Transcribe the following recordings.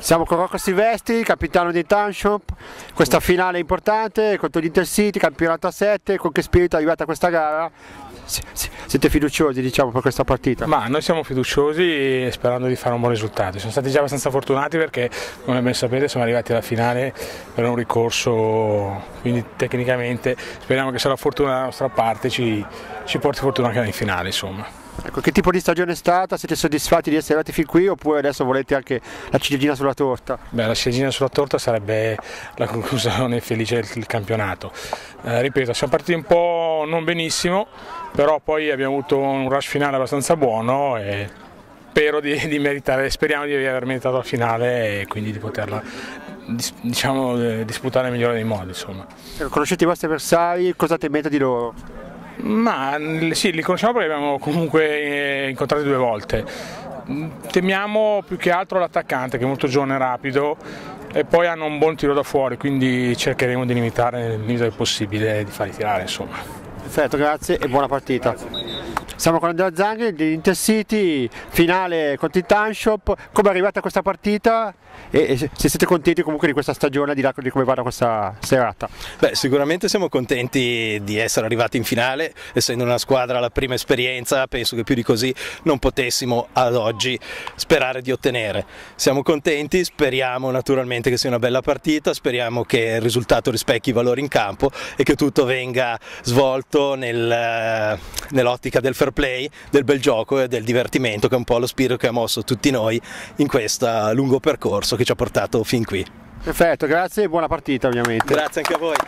Siamo con Rocco Silvestri, capitano di Township, questa finale importante contro l'Intercity, campionato a 7, con che spirito è arrivata questa gara? Siete fiduciosi, diciamo, per questa partita? Ma noi siamo fiduciosi sperando di fare un buon risultato. Siamo stati già abbastanza fortunati perché, come ben sapete, siamo arrivati alla finale per un ricorso, quindi tecnicamente speriamo che se la fortuna dalla nostra parte ci porti fortuna anche in finale, insomma. Ecco, che tipo di stagione è stata? Siete soddisfatti di essere arrivati fin qui oppure adesso volete anche la ciliegina sulla torta? Beh, la ciliegina sulla torta sarebbe la conclusione felice del campionato. Ripeto, siamo partiti un po' non benissimo, però poi abbiamo avuto un rush finale abbastanza buono e speriamo di aver meritato la finale e quindi di poterla, diciamo, disputare nel migliore dei modi, insomma. Conoscete i vostri avversari? Cosa temete di loro? Ma sì, li conosciamo perché abbiamo comunque incontrati 2 volte. Temiamo più che altro l'attaccante, che è molto giovane e rapido, e poi hanno un buon tiro da fuori, quindi cercheremo di limitare nel limite del possibile di farli tirare, insomma. Perfetto, grazie e buona partita. Siamo con Andrea Zanghi di Intercity, finale contro il Township. Come è arrivata questa partita e se siete contenti comunque di questa stagione, di come va questa serata? Beh, sicuramente siamo contenti di essere arrivati in finale, essendo una squadra la prima esperienza, penso che più di così non potessimo ad oggi sperare di ottenere. Siamo contenti, speriamo naturalmente che sia una bella partita, speriamo che il risultato rispecchi i valori in campo e che tutto venga svolto nell'ottica del fair play, del bel gioco e del divertimento, che è un po' lo spirito che ha mosso tutti noi in questo lungo percorso che ci ha portato fin qui. Perfetto, grazie e buona partita ovviamente. Grazie anche a voi.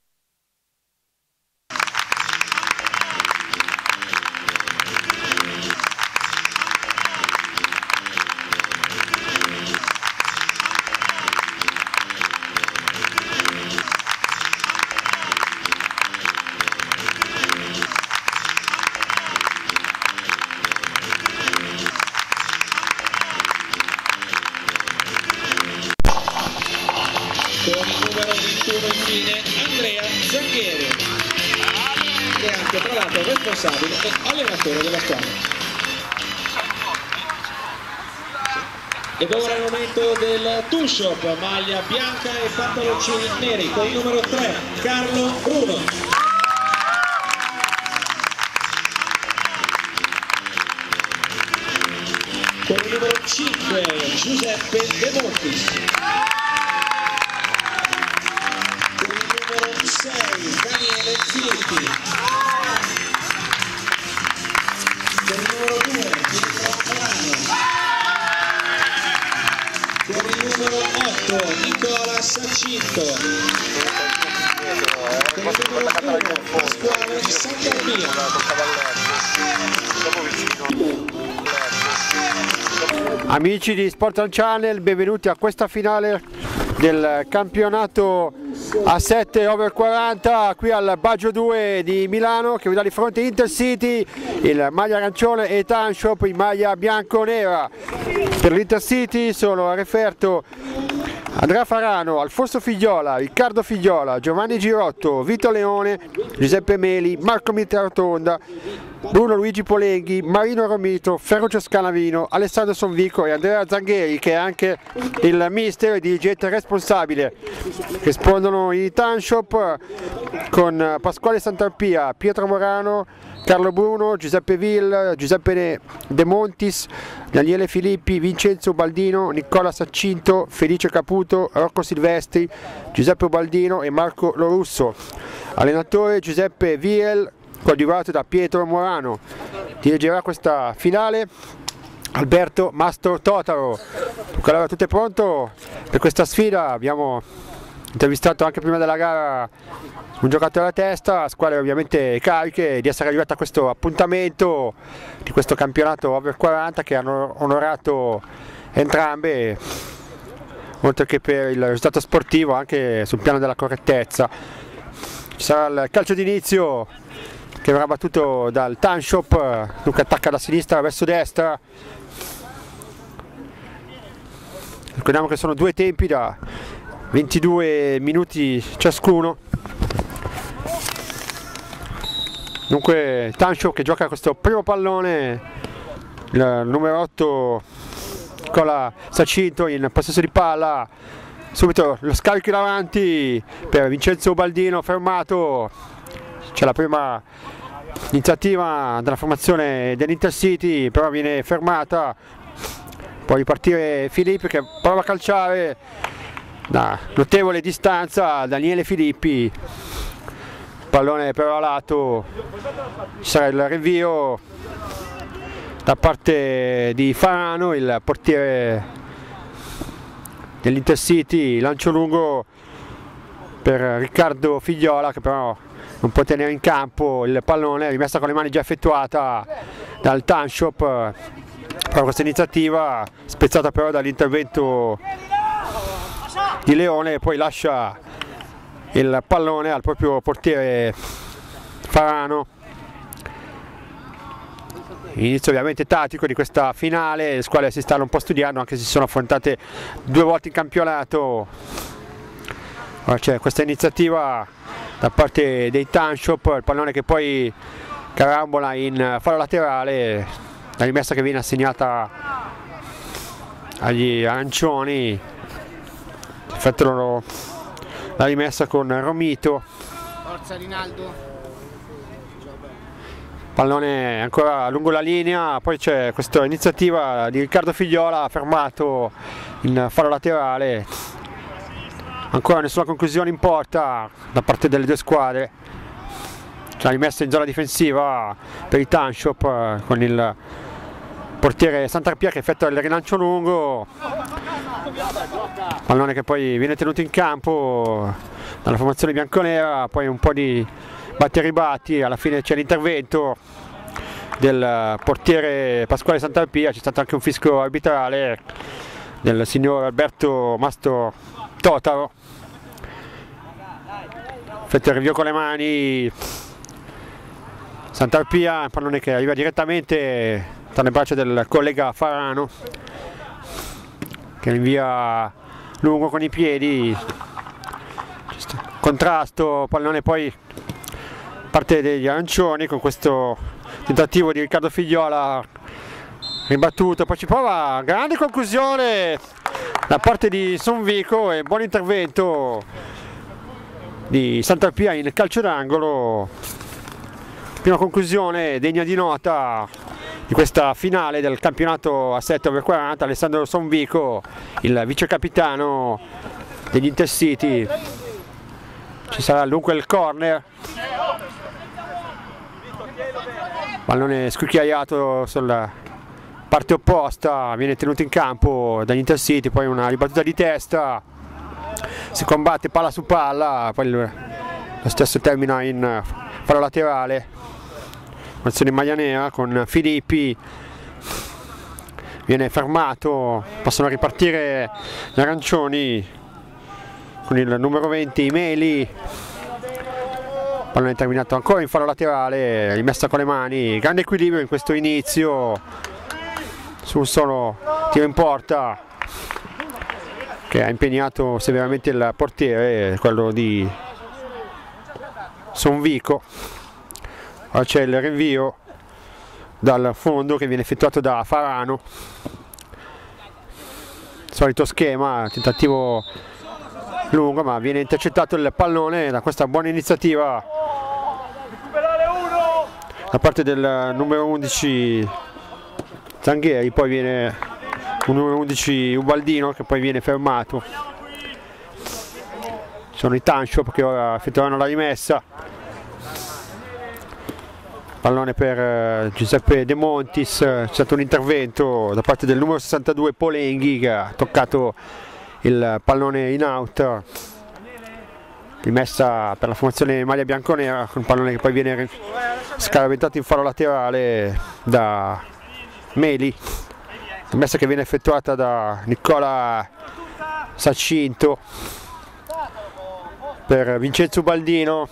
Con il numero 21 infine Andrea Zanghi, che è anche tra l'altro responsabile e allenatore della squadra. Ed ora è il momento del Township, maglia bianca e pantaloncini neri, con il numero 3 Carlo Bruno. Con il numero 5 Giuseppe De Montis. 6 Daniele Filippi, con il numero 2 Pietro Morano, con il numero 8 Nicola Saccinto, con il numero 1 Pasquale Santarmia. Amici di Sport On Channel, benvenuti a questa finale del campionato a 7 over 40 qui al Baggio 2 di Milano, che vedrà di fronte Intercity, il maglia arancione, e Township in maglia bianco-nera. Per l'Intercity sono a referto Andrea Farano, Alfonso Figliola, Riccardo Figliola, Giovanni Girotto, Vito Leone, Giuseppe Meli, Marco Mitrarotonda, Bruno Luigi Polenghi, Marino Romito, Ferruccio Scanavino, Alessandro Sonvico e Andrea Zanghi, che è anche il mister e dirigente responsabile. Rispondono i Township con Pasquale Santarpia, Pietro Morano, Carlo Bruno, Giuseppe Vil, Giuseppe De Montis, Daniele Filippi, Vincenzo Baldino, Nicola Saccinto, Felice Caputo, Rocco Silvestri, Giuseppe Baldino e Marco Lorusso. Allenatore Giuseppe Viel, coadiuvato da Pietro Morano. Dirigerà questa finale Alberto Mastro Totaro. Allora, tutto è pronto per questa sfida. Abbiamo intervistato anche prima della gara un giocatore a testa, squadre ovviamente cariche di essere arrivate a questo appuntamento di questo campionato over 40 che hanno onorato entrambe, oltre che per il risultato sportivo anche sul piano della correttezza. Ci sarà il calcio d'inizio che verrà battuto dal Township, dunque attacca da sinistra verso destra. Ricordiamo che sono 2 tempi da 22 minuti ciascuno. Dunque Township che gioca questo primo pallone, il numero 8 Nicola Sacinto in possesso di palla, subito lo scarico in avanti per Vincenzo Ubaldino, fermato. C'è la prima iniziativa della formazione dell'Intercity, però viene fermata. Può ripartire Filippi che prova a calciare da notevole distanza. Daniele Filippi, pallone però a lato, ci sarà il rinvio da parte di Farano, il portiere dell'Intercity. Lancio lungo per Riccardo Figliola che però non può tenere in campo il pallone, rimessa con le mani già effettuata dal Tanshop. Però questa iniziativa spezzata però dall'intervento di Leone, poi lascia il pallone al proprio portiere Farano. Inizio ovviamente tattico di questa finale, le squadre si stanno un po' studiando, anche se si sono affrontate 2 volte in campionato. Ora c'è questa iniziativa da parte dei Tanshop, il pallone che poi carambola in fallo laterale, la rimessa che viene assegnata agli arancioni, effettuano la rimessa con Romito. Forza Rinaldo. Pallone ancora lungo la linea, poi c'è questa iniziativa di Riccardo Figliola fermato in fallo laterale. Ancora nessuna conclusione in porta da parte delle 2 squadre. C'è la rimessa in zona difensiva per i Tanshop con il portiere Santarpia che effettua il rilancio lungo. Pallone che poi viene tenuto in campo dalla formazione bianconera, poi un po' di batti e ribatti, alla fine c'è l'intervento del portiere Pasquale Santarpia, c'è stato anche un fischio arbitrale del signor Alberto Mastro Totaro. Effettua il rinvio con le mani Santarpia, un pallone che arriva direttamente tra le braccia del collega Farano che rinvia lungo con i piedi, contrasto, pallone poi parte degli arancioni con questo tentativo di Riccardo Figliola ribattuto, poi ci prova, grande conclusione da parte di Sonvico e buon intervento di Santarpia in calcio d'angolo. Prima conclusione degna di nota di questa finale del campionato a 7 over 40, Alessandro Sonvico, il vice capitano degli Intercity. Ci sarà dunque il corner, pallone scucchiaiato sulla parte opposta, viene tenuto in campo dagli Intercity, poi una ribattuta di testa, si combatte palla su palla, poi lo stesso termina in fallo laterale. Azione in maglia nera con Filippi, viene fermato, possono ripartire gli arancioni con il numero 20 Meli. Pallone terminato ancora in fallo laterale, rimessa con le mani, grande equilibrio in questo inizio su un solo tiro in porta che ha impegnato severamente il portiere, quello di Sonvico. Ora c'è il rinvio dal fondo che viene effettuato da Farano, solito schema, tentativo lungo ma viene intercettato il pallone da questa buona iniziativa da parte del numero 11 Zangheri, poi viene un numero 11 Ubaldino che poi viene fermato. Sono i Tanshop che ora effettueranno la rimessa. Pallone per Giuseppe De Montis, c'è stato un intervento da parte del numero 62 Polenghi che ha toccato il pallone in out. Rimessa per la formazione maglia bianconera con un pallone che poi viene scaraventato in fallo laterale da Meli. Rimessa che viene effettuata da Nicola Sacinto per Vincenzo Ubaldino.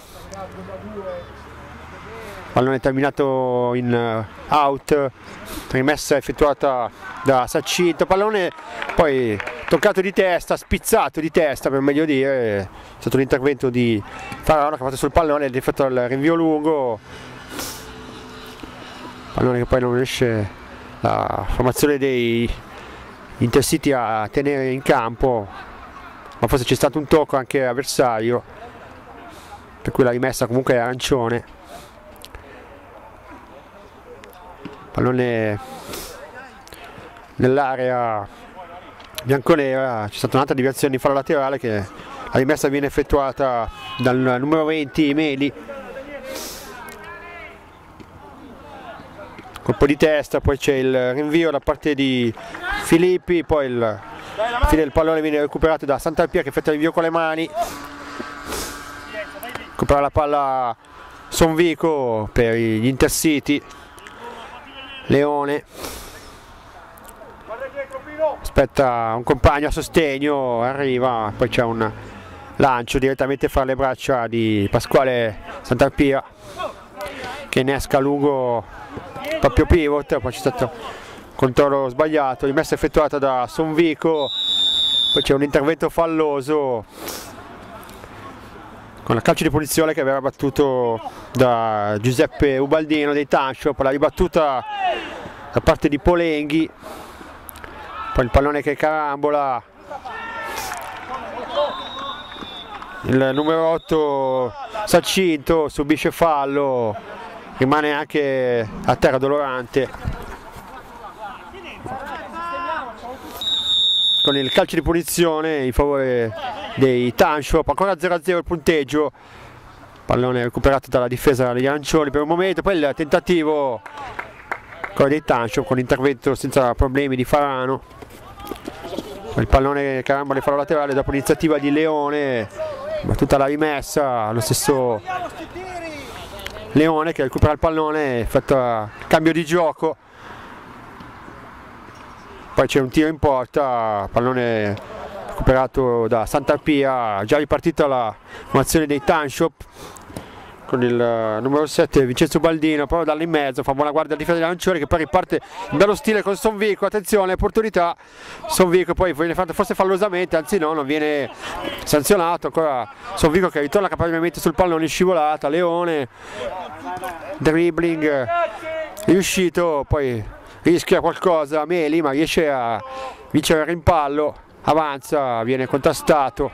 Pallone terminato in out, rimessa effettuata da Sacinto, pallone poi toccato di testa, spizzato di testa per meglio dire, è stato l'intervento di Farano che ha fatto sul pallone ed ha fatto il rinvio lungo, pallone che poi non riesce la formazione dei Intercity a tenere in campo, ma forse c'è stato un tocco anche avversario, per cui la rimessa comunque è arancione. Pallone nell'area bianconera, c'è stata un'altra deviazione in fallo laterale, che la rimessa viene effettuata dal numero 20 Meli. Colpo di testa, poi c'è il rinvio da parte di Filippi, poi alla fine del pallone viene recuperato da Santalpia che effettua il rinvio con le mani. Recupera la palla Sonvico per gli Intercity. Leone aspetta un compagno a sostegno, arriva, poi c'è un lancio direttamente fra le braccia di Pasquale Santalpia che innesca lungo proprio pivot, poi c'è stato controllo sbagliato, rimessa effettuata da Sonvico, poi c'è un intervento falloso con la calcio di punizione che verrà battuto da Giuseppe Ubaldino dei Tanshop, la ribattuta da parte di Polenghi, poi il pallone che carambola, il numero 8 Sacinto subisce fallo, rimane anche a terra Dolorante. Con il calcio di punizione in favore dei Tanshop, ancora 0-0 il punteggio, pallone recuperato dalla difesa degli arancioni per un momento, poi il tentativo ancora dei Tanshop con l'intervento senza problemi di Farano, il pallone carambola in fallo laterale dopo l'iniziativa di Leone, battuta la rimessa, lo stesso Leone che recupera il pallone, effettua cambio di gioco, poi c'è un tiro in porta, pallone recuperato da Santalpia, già ripartita la formazione dei Tanshop con il numero 7 Vincenzo Baldino, proprio dall'in mezzo, fa buona guardia al difesa degli arancioni che poi riparte in bello stile con Sonvico, attenzione, opportunità, Sonvico poi viene fatto forse fallosamente, anzi no, non viene sanzionato, ancora Sonvico che ritorna caparbiamente sul pallone in scivolata, Leone, dribbling, riuscito, poi rischia qualcosa Meli ma riesce a vincere il rimpallo, avanza, viene contrastato.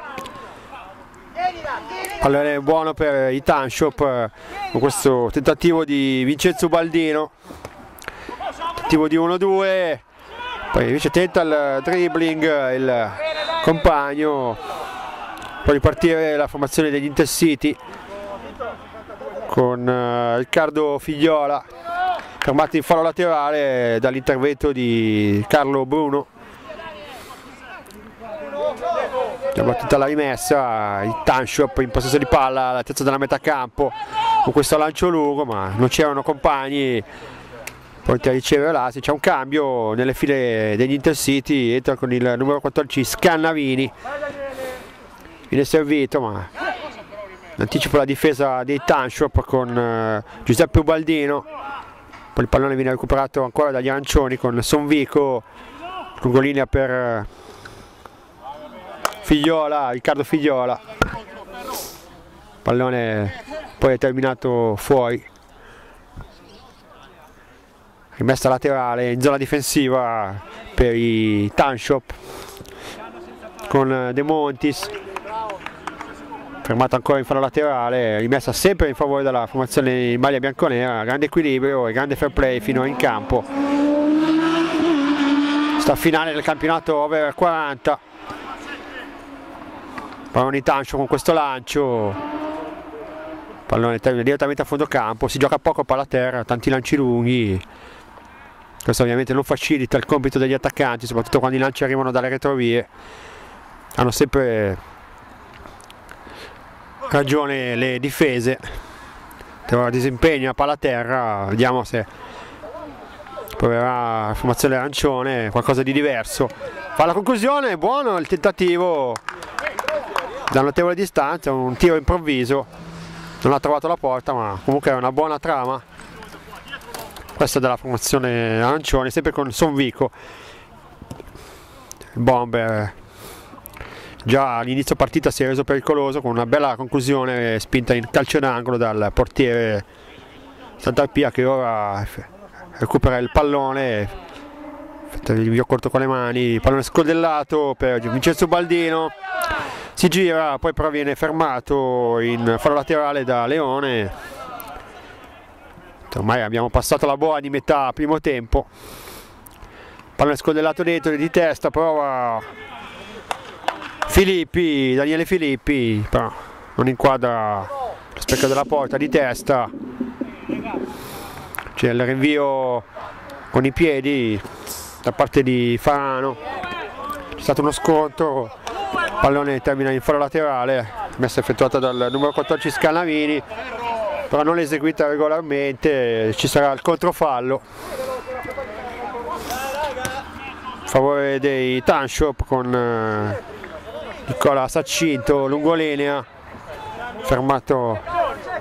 Pallone buono per i Tanshop con questo tentativo di Vincenzo Baldino, tentativo di 1-2, poi invece tenta il dribbling il compagno, può ripartire la formazione degli Intercity con Riccardo Figliola, fermato in fallo laterale dall'intervento di Carlo Bruno. Già battuta la rimessa, il Tanshop in possesso di palla all'altezza della metà campo con questo lancio lungo, ma non c'erano compagni pronti a ricevere l'assi. C'è un cambio nelle file degli Intercity, entra con il numero 14 Scannavini, viene servito ma anticipa la difesa dei Tanshop con Giuseppe Ubaldino, poi il pallone viene recuperato ancora dagli arancioni con Sonvico, lungolinea per Figliola, Riccardo Figliola, pallone poi è terminato fuori, rimessa laterale in zona difensiva per i Tanshop con De Montis, fermato ancora in fallo laterale, rimessa sempre in favore della formazione in maglia bianconera, grande equilibrio e grande fair play fino in campo. Sta finale del campionato over 40. Pallone di Tanshop con questo lancio, pallone termina direttamente a fondo campo, si gioca poco palla a terra, tanti lanci lunghi, questo ovviamente non facilita il compito degli attaccanti, soprattutto quando i lanci arrivano dalle retrovie, hanno sempre ragione le difese, ora disimpegno a palla a terra, vediamo se proverà la formazione arancione qualcosa di diverso. Fa la conclusione, buono il tentativo da notevole distanza, un tiro improvviso, non ha trovato la porta ma comunque è una buona trama questa della formazione arancione, sempre con Sonvico. Il bomber già all'inizio partita si è reso pericoloso con una bella conclusione spinta in calcio d'angolo dal portiere Santalpia che ora recupera il pallone, il rinvio corto con le mani, pallone scodellato per Vincenzo Baldino, si gira, poi però viene fermato in fallo laterale da Leone. Ormai abbiamo passato la boa di metà primo tempo, pallone scodellato dentro di testa, prova Filippi, Daniele Filippi, però non inquadra lo specchio della porta di testa. C'è il rinvio con i piedi da parte di Farano, c'è stato uno scontro, pallone termina in fallo laterale, messa effettuata dal numero 14 Scannavini, però non eseguita regolarmente, ci sarà il controfallo a favore dei Tanshop con Nicola Saccinto, lungolinea, fermato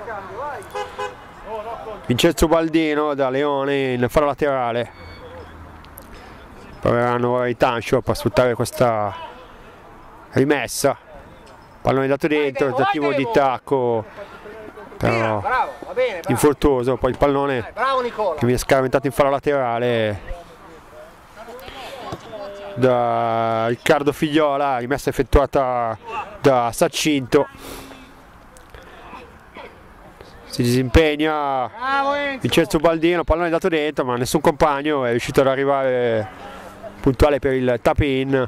Vincenzo Baldino da Leone in fallo laterale. Proveranno ora i Tanshop a sfruttare questa rimessa, pallone dato dentro, tentativo di tacco però infruttuoso, poi il pallone che viene scaraventato in fallo laterale da Riccardo Figliola, rimessa effettuata da Saccinto, si disimpegna Vincenzo Baldino, pallone dato dentro ma nessun compagno è riuscito ad arrivare puntuale per il tap-in.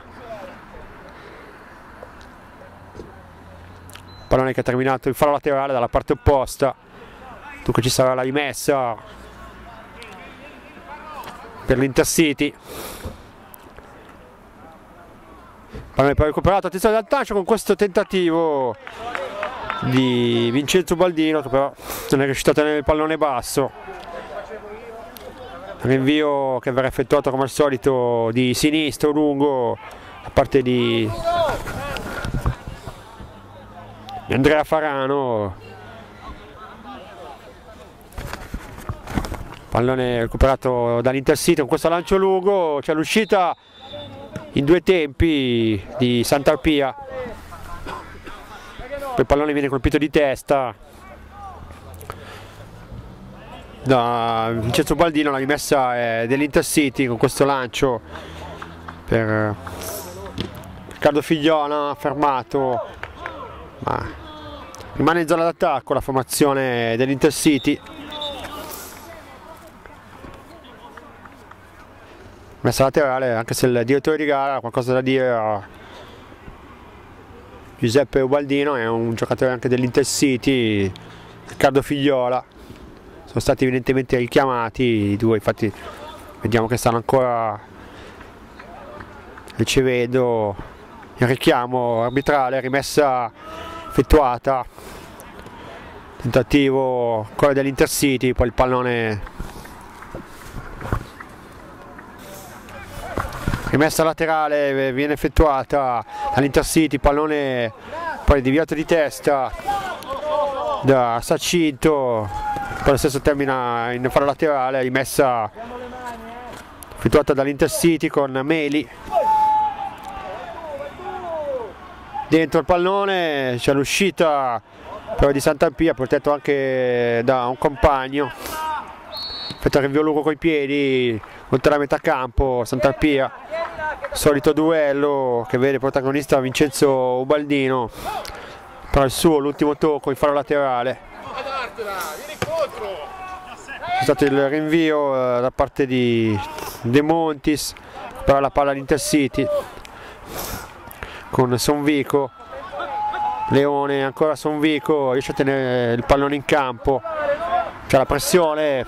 Pallone che ha terminato in fallo laterale dalla parte opposta, dunque ci sarà la rimessa per l'Intercity. Pallone poi recuperato, attenzione dal Tancio con questo tentativo di Vincenzo Baldino che però non è riuscito a tenere il pallone basso. Rinvio che verrà effettuato come al solito di sinistro lungo da parte di Andrea Farano. Pallone recuperato dall'Intercity con questo lancio lungo, c'è l'uscita in due tempi di Santarpia, poi il pallone viene colpito di testa da Vincenzo Baldino, la rimessa è dell'Intercity con questo lancio per Riccardo Figliola, fermato, ma rimane in zona d'attacco la formazione dell'Intercity. Messa laterale, anche se il direttore di gara ha qualcosa da dire a Giuseppe Ubaldino, è un giocatore anche dell'Intercity, Riccardo Figliola. Sono stati evidentemente richiamati i due, infatti vediamo che stanno ancora ricevendo il richiamo arbitrale, rimessa effettuata, tentativo ancora dell'Intercity, poi il pallone, rimessa laterale viene effettuata dall'Intercity, pallone poi deviato di testa da Saccinto, poi lo stesso termina in fallo laterale, rimessa effettuata dall'Intercity con Meli. Dentro il pallone c'è l'uscita però di Santarpia, protetto anche da un compagno, effettua il rinvio lungo coi piedi oltre la metà campo. Santarpia, solito duello che vede protagonista Vincenzo Ubaldino, però il suo l'ultimo tocco in fallo laterale. C'è stato il rinvio da parte di De Montis per la palla all'Intercity con Sonvico. Leone, ancora Sonvico, riesce a tenere il pallone in campo, c'è la pressione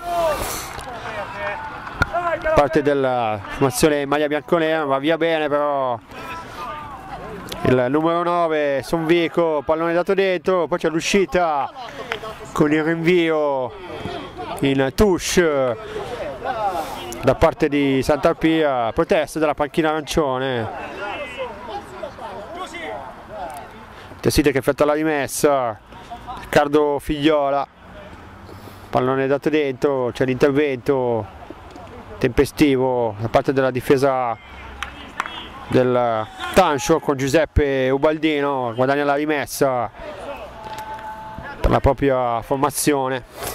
da parte della formazione in maglia bianconera, va via bene però il numero 9 Sonvico, pallone dato dentro, poi c'è l'uscita con il rinvio in touche da parte di Santarpia, protesta della panchina arancione. Tessite che effettua la rimessa, Riccardo Figliola, pallone dato dentro, c'è l'intervento tempestivo da parte della difesa del Tancio con Giuseppe Ubaldino, guadagna la rimessa per la propria formazione.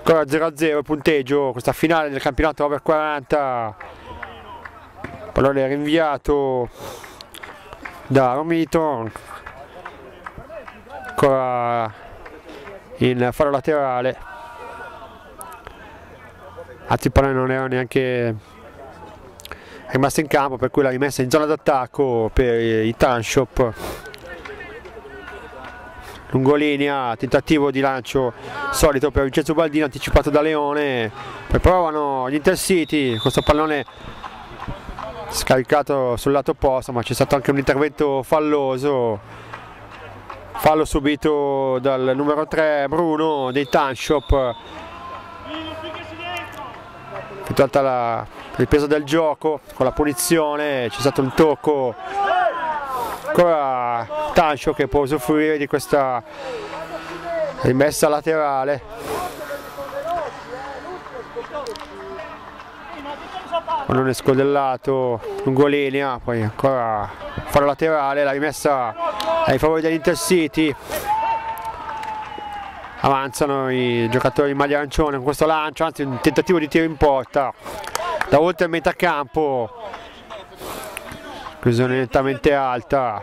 Ancora 0-0 il punteggio, questa finale del campionato over 40. Pallone rinviato da Romito, ancora in fallo laterale, altri palloni non erano neanche rimasti in campo, per cui la rimessa in zona d'attacco per i Tanshop. Lungolinea, tentativo di lancio solito per Vincenzo Baldino, anticipato da Leone, poi provano gli Intercity, questo pallone scaricato sul lato opposto, ma c'è stato anche un intervento falloso, fallo subito dal numero 3 Bruno dei Tanshop, effettuata la ripresa del gioco con la punizione, c'è stato un tocco, ancora Tanshop che può usufruire di questa rimessa laterale. Pallone scodellato, lungolinea, poi ancora fallo laterale, la rimessa ai favori degli Intercity. Avanzano i giocatori in maglia arancione con questo lancio, anzi un tentativo di tiro in porta da oltre il metà campo, conclusione nettamente alta,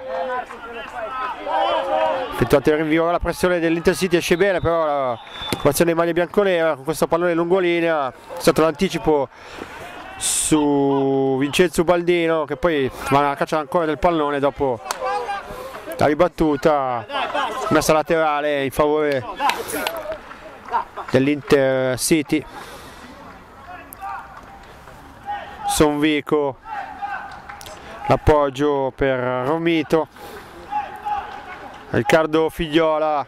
effettuato il rinvio, la pressione dell'Intercity esce bene, però la formazione di maglia bianconera con questo pallone lungolinea, è stato l'anticipo su Vincenzo Baldino che poi va a caccia ancora del pallone dopo la ribattuta, messa laterale in favore dell'Intercity. Sonvico, l'appoggio per Romito, Riccardo Figliola,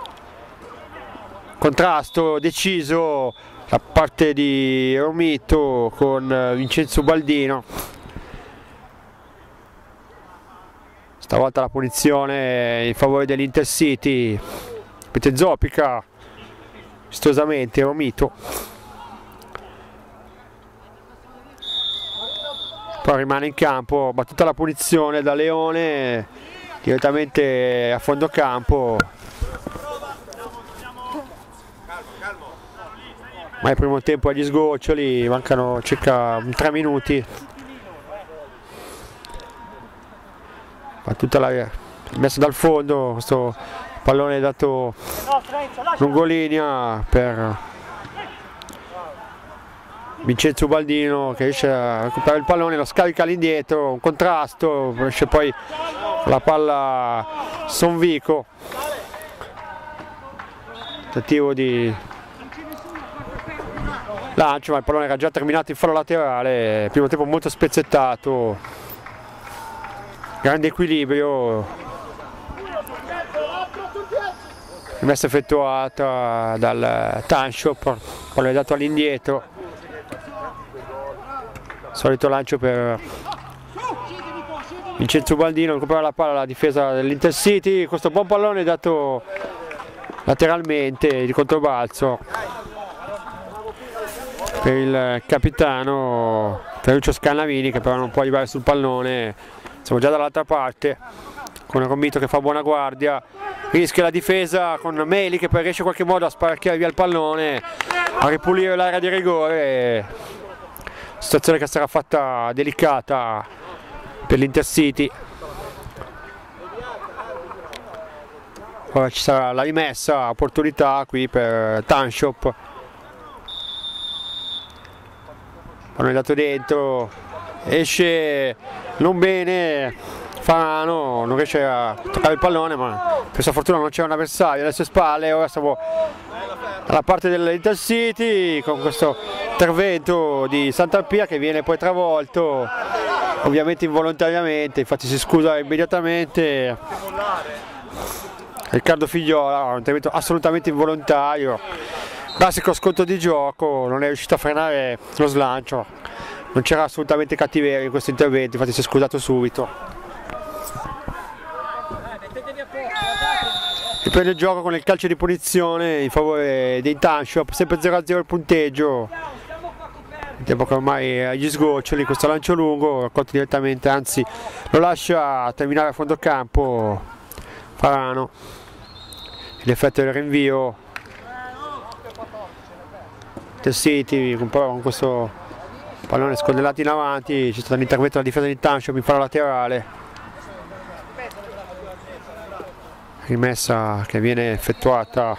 contrasto deciso da parte di Romito con Vincenzo Baldino. Stavolta la punizione in favore dell'Intercity, Pete Zopica vistosamente Romito, poi rimane in campo, battuta la punizione da Leone direttamente a fondo campo, ma il primo tempo agli sgoccioli, mancano circa 3 minuti. Battuta la messa dal fondo, questo pallone dato lungolinea per Vincenzo Baldino che riesce a recuperare il pallone, lo scarica all'indietro, un contrasto, riesce poi la palla Sonvico, tentativo di lancio, ma il pallone era già terminato in fallo laterale, primo tempo molto spezzettato, grande equilibrio, rimessa effettuata dal Tanshop, pallone dato all'indietro, solito lancio per Vincenzo Baldino, recupera la palla alla difesa dell'Intercity, questo buon pallone dato lateralmente di controbalzo per il capitano Ferruccio Scannavini, che però non può arrivare sul pallone. Siamo già dall'altra parte con Romito che fa buona guardia, rischia la difesa con Meli che poi riesce in qualche modo a sparacchiare via il pallone, a ripulire l'area di rigore, situazione che sarà fatta delicata per l'Intercity. Ora ci sarà la rimessa, opportunità qui per Tanshop, pallone dato dentro, esce non bene Farano, non riesce a toccare il pallone, ma per sua fortuna non c'è un avversario alle sue spalle. Ora siamo dalla parte dell'Intercity con questo intervento di Sant'Alpia che viene poi travolto, ovviamente involontariamente, infatti si scusa immediatamente Riccardo Figliola, un intervento assolutamente involontario, classico sconto di gioco, non è riuscito a frenare lo slancio, non c'era assolutamente cattiveria in questo intervento, infatti si è scusato subito. Riprende il gioco con il calcio di punizione in favore dei Tanshop, sempre 0-0 il punteggio, il tempo che ormai agli sgoccioli, questo lancio lungo raccolto direttamente, anzi lo lascia terminare a fondo campo Farano, l'effetto del rinvio, Intercity con questo pallone scondellato in avanti, c'è stato l'intervento della difesa di Township in falla laterale, rimessa che viene effettuata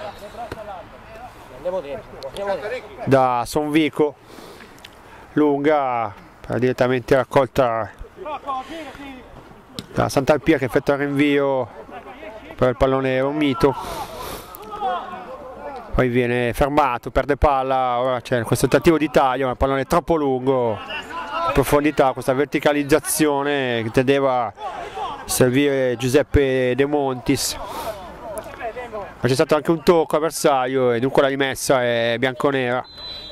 da Sonvico, lunga, direttamente raccolta da Sant'Alpia che effettua il rinvio per il pallone Romito, poi viene fermato, perde palla, ora c'è questo tentativo di taglio ma il pallone è troppo lungo in profondità, questa verticalizzazione che tendeva a servire Giuseppe De Montis, ma c'è stato anche un tocco avversario e dunque la rimessa è bianconera.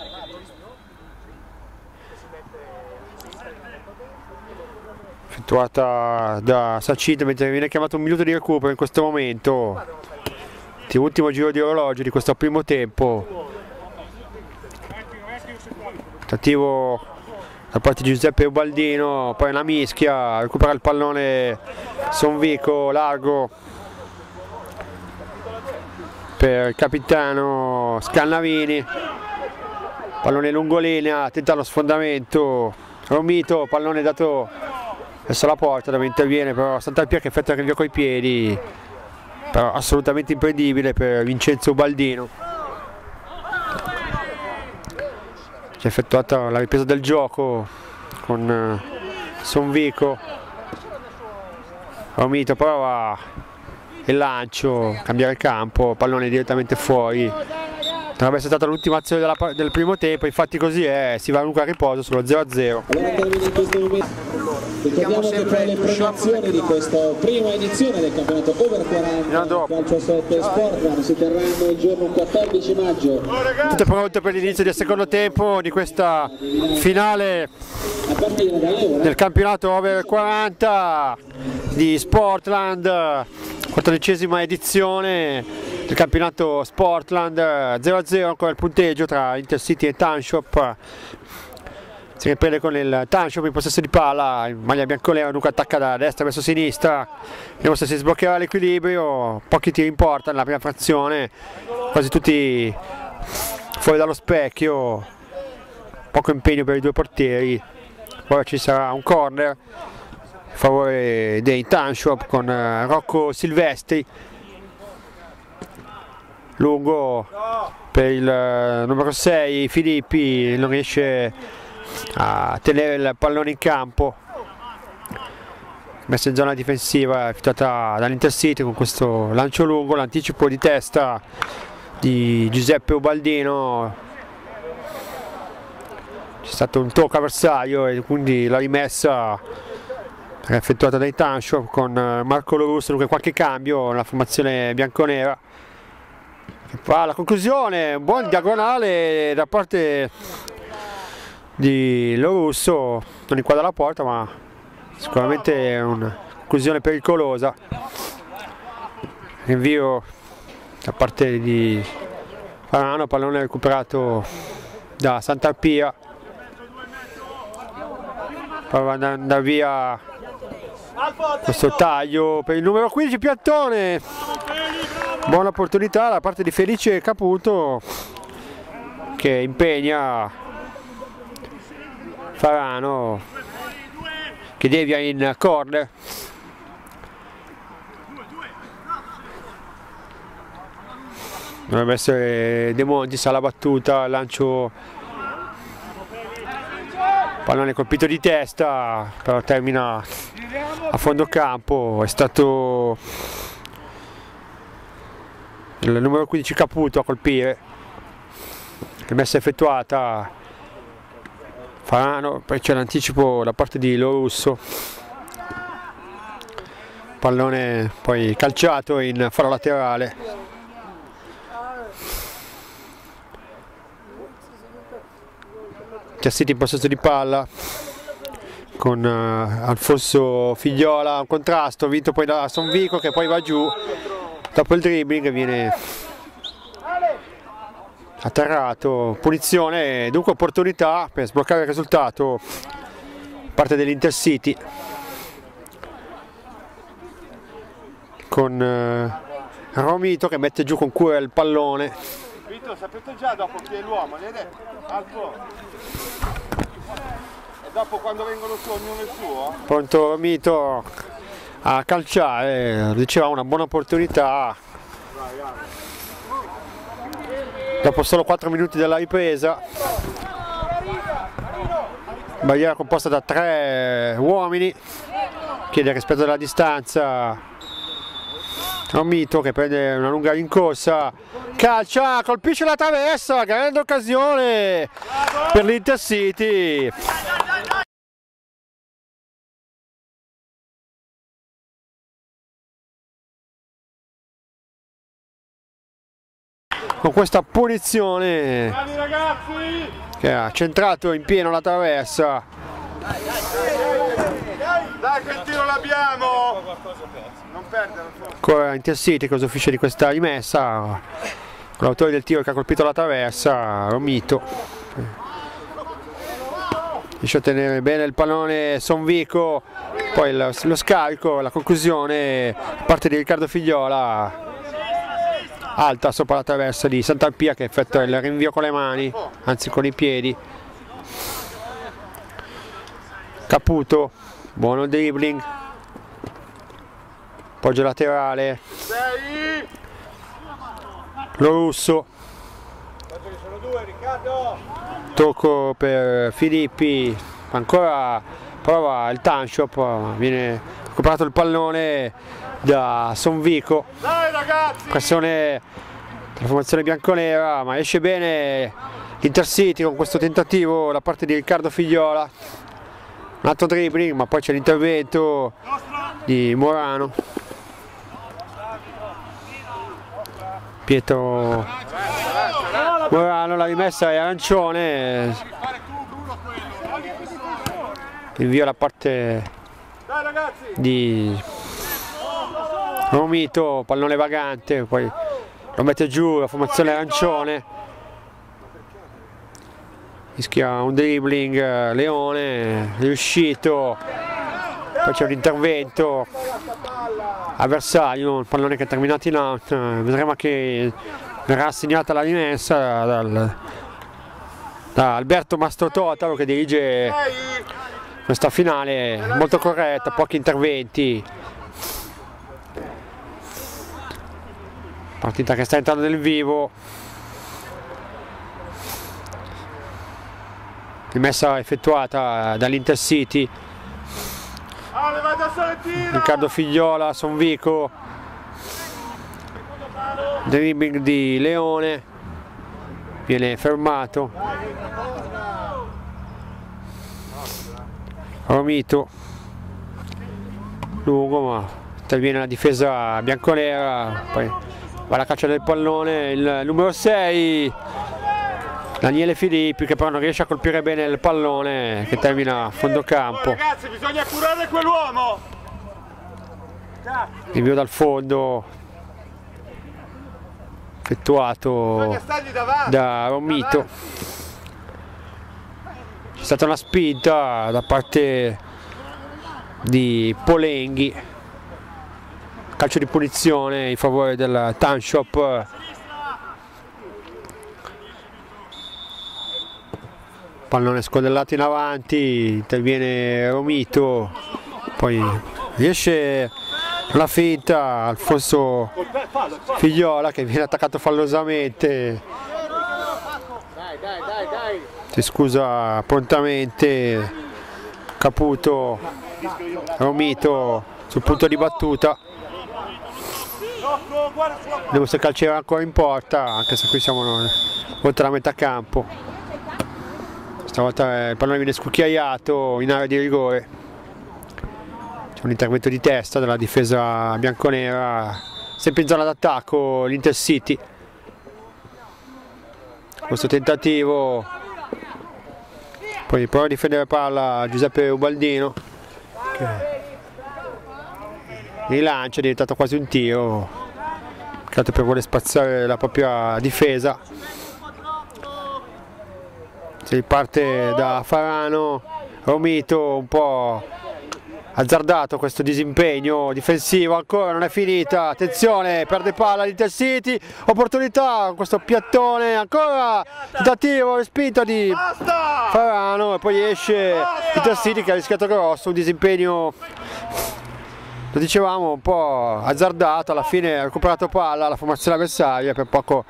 Effettuata da Sacid mentre viene chiamato un minuto di recupero in questo momento, ultimo giro di orologio di questo primo tempo, tentativo da parte di Giuseppe Ubaldino, poi una mischia, recupera il pallone Sonvico largo per il capitano Scannavini, pallone lungolinea, tenta lo sfondamento Romito, pallone dato verso la porta dove interviene però Sant'Alpia che effettua il rinvio coi piedi, però assolutamente imprendibile per Vincenzo Ubaldino. C'è effettuata la ripresa del gioco con Sonvico, Romito prova il lancio, cambiare il campo, pallone direttamente fuori, dovrebbe essere stata l'ultima azione del primo tempo, infatti così è, si va lungo a riposo sullo 0-0. Allora termina in questo momento. Ricordiamo che per le premiazioni di questa prima edizione del campionato Over 40 calcio 7 Sportland si terranno il giorno 14 maggio. Tutto pronto per l'inizio del secondo tempo di questa finale del campionato Over 40 di Sportland, 14ª edizione del campionato Sportland, 0-0 ancora il punteggio tra Intercity e Township. Si riprende con il Township in possesso di palla, in maglia bianconera, dunque attacca da destra verso sinistra, vediamo se si sbloccherà l'equilibrio, pochi tiri in porta nella prima frazione, quasi tutti fuori dallo specchio, poco impegno per i due portieri, ora ci sarà un corner a favore dei Township con Rocco Silvestri, lungo per il numero 6 Filippi, non riesce a tenere il pallone in campo, messa in zona difensiva effettuata dall'Intercity con questo lancio lungo, l'anticipo di testa di Giuseppe Ubaldino, c'è stato un tocco avversario e quindi la rimessa è effettuata dai Township con Marco Lorusso, dunque qualche cambio nella formazione bianconera. Alla conclusione, un buon diagonale da parte di Lorusso, non inquadra la porta ma sicuramente è una conclusione pericolosa, rinvio da parte di Farano, pallone recuperato da Sant'Alpia, prova ad andare via questo taglio per il numero 15 Piantone, buona opportunità da parte di Felice Caputo che impegna Farano che devia in corner, dovrebbe essere De Montis alla battuta, lancio, pallone colpito di testa però termina a fondo campo, è stato il numero 15 Caputo a colpire, rimessa effettuata Farano, poi c'è l'anticipo da parte di Lorusso, pallone poi calciato in faro laterale. Intercity in possesso di palla con Alfonso Figliola, un contrasto vinto poi da Sonvico che poi va giù dopo il dribbling, viene atterrato, punizione, dunque opportunità per sbloccare il risultato da parte dell'Intercity con Romito che mette giù con cura il pallone, lo sapete già dopo chi è l'uomo, e dopo quando vengono su ognuno il suo? Pronto Mito a calciare, diceva una buona opportunità. Dopo solo 4 minuti della ripresa, barriera composta da 3 uomini, chiede rispetto della distanza. Mito che prende una lunga rincorsa, calcia, colpisce la traversa, grande occasione per l'Intercity. Con questa punizione che ha centrato in pieno la traversa. Dai che il tiro l'abbiamo! Non perdere. Ancora Intercity che usufruisce di questa rimessa. L'autore del tiro che ha colpito la traversa, Romito. Riesce a tenere bene il pallone Sonvico, poi lo scarico, la conclusione parte di Riccardo Figliola. Alta sopra la traversa di Sant'Alpia che effettua il rinvio con le mani, anzi con i piedi. Caputo, buono dribbling, appoggio laterale, lo Russo, tocco per Filippi, ancora prova il Tanshop, viene recuperato il pallone da Sonvico, pressione della formazione bianconera, ma esce bene l'Intercity con questo tentativo da parte di Riccardo Figliola. Un altro dribbling, ma poi c'è l'intervento di Morano. Pietro Morano, la rimessa è arancione. Invio la parte di Romito, pallone vagante, poi lo mette giù, la formazione arancione. Rischia un dribbling Leone, riuscito, poi c'è un intervento avversario, il pallone che è terminato in out, vedremo che verrà assegnata la rimessa da Alberto Mastrototalo che dirige questa finale molto corretta, pochi interventi. Partita che sta entrando nel vivo. Rimessa effettuata dall'Intercity. Riccardo Figliola, Sonvico, dribbling di Leone, viene fermato. Romito, lungo ma interviene la difesa bianconera, poi va alla caccia del pallone il numero 6. Daniele Filippi che però non riesce a colpire bene il pallone che termina a fondo campo. Ragazzi, bisogna curare quell'uomo! Rinvio dal fondo effettuato da Romito. C'è stata una spinta da parte di Polenghi, calcio di punizione in favore del Tanshop. Pallone scodellato in avanti, interviene Romito, poi riesce la finta Alfonso Figliola che viene attaccato fallosamente, si scusa prontamente Caputo. Romito sul punto di battuta, vediamo se calcerà ancora in porta, anche se qui siamo oltre la metà campo. Stavolta il pallone viene scucchiaiato in area di rigore. C'è un intervento di testa della difesa bianconera, sempre in zona d'attacco l'Intercity. Questo tentativo, poi prova a difendere palla Giuseppe Ubaldino, che rilancia, è diventato quasi un tiro, peccato per voler spazzare la propria difesa. Si riparte da Farano, Romito un po' azzardato questo disimpegno difensivo, ancora non è finita, attenzione, perde palla l'Intercity, opportunità con questo piattone, ancora tentativo, respinta di Farano e poi esce l'Intercity che ha rischiato grosso, un disimpegno, lo dicevamo, un po' azzardato, alla fine ha recuperato palla la formazione avversaria, per poco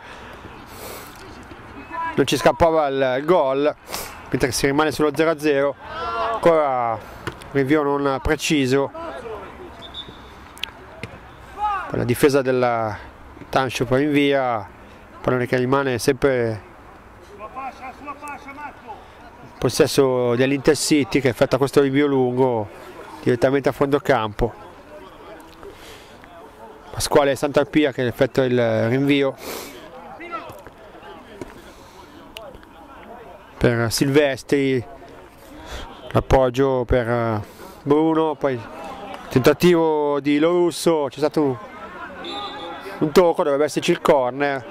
non ci scappava il gol, mentre si rimane sullo 0-0, ancora rinvio non preciso, la difesa della Township rinvia, pallone che rimane sempre in possesso dell'Intercity che effettua questo rinvio lungo direttamente a fondo campo. Pasquale Santarpia che effettua il rinvio per Silvestri, l'appoggio per Bruno, poi tentativo di Lorusso, c'è stato un tocco, dovrebbe esserci il corner,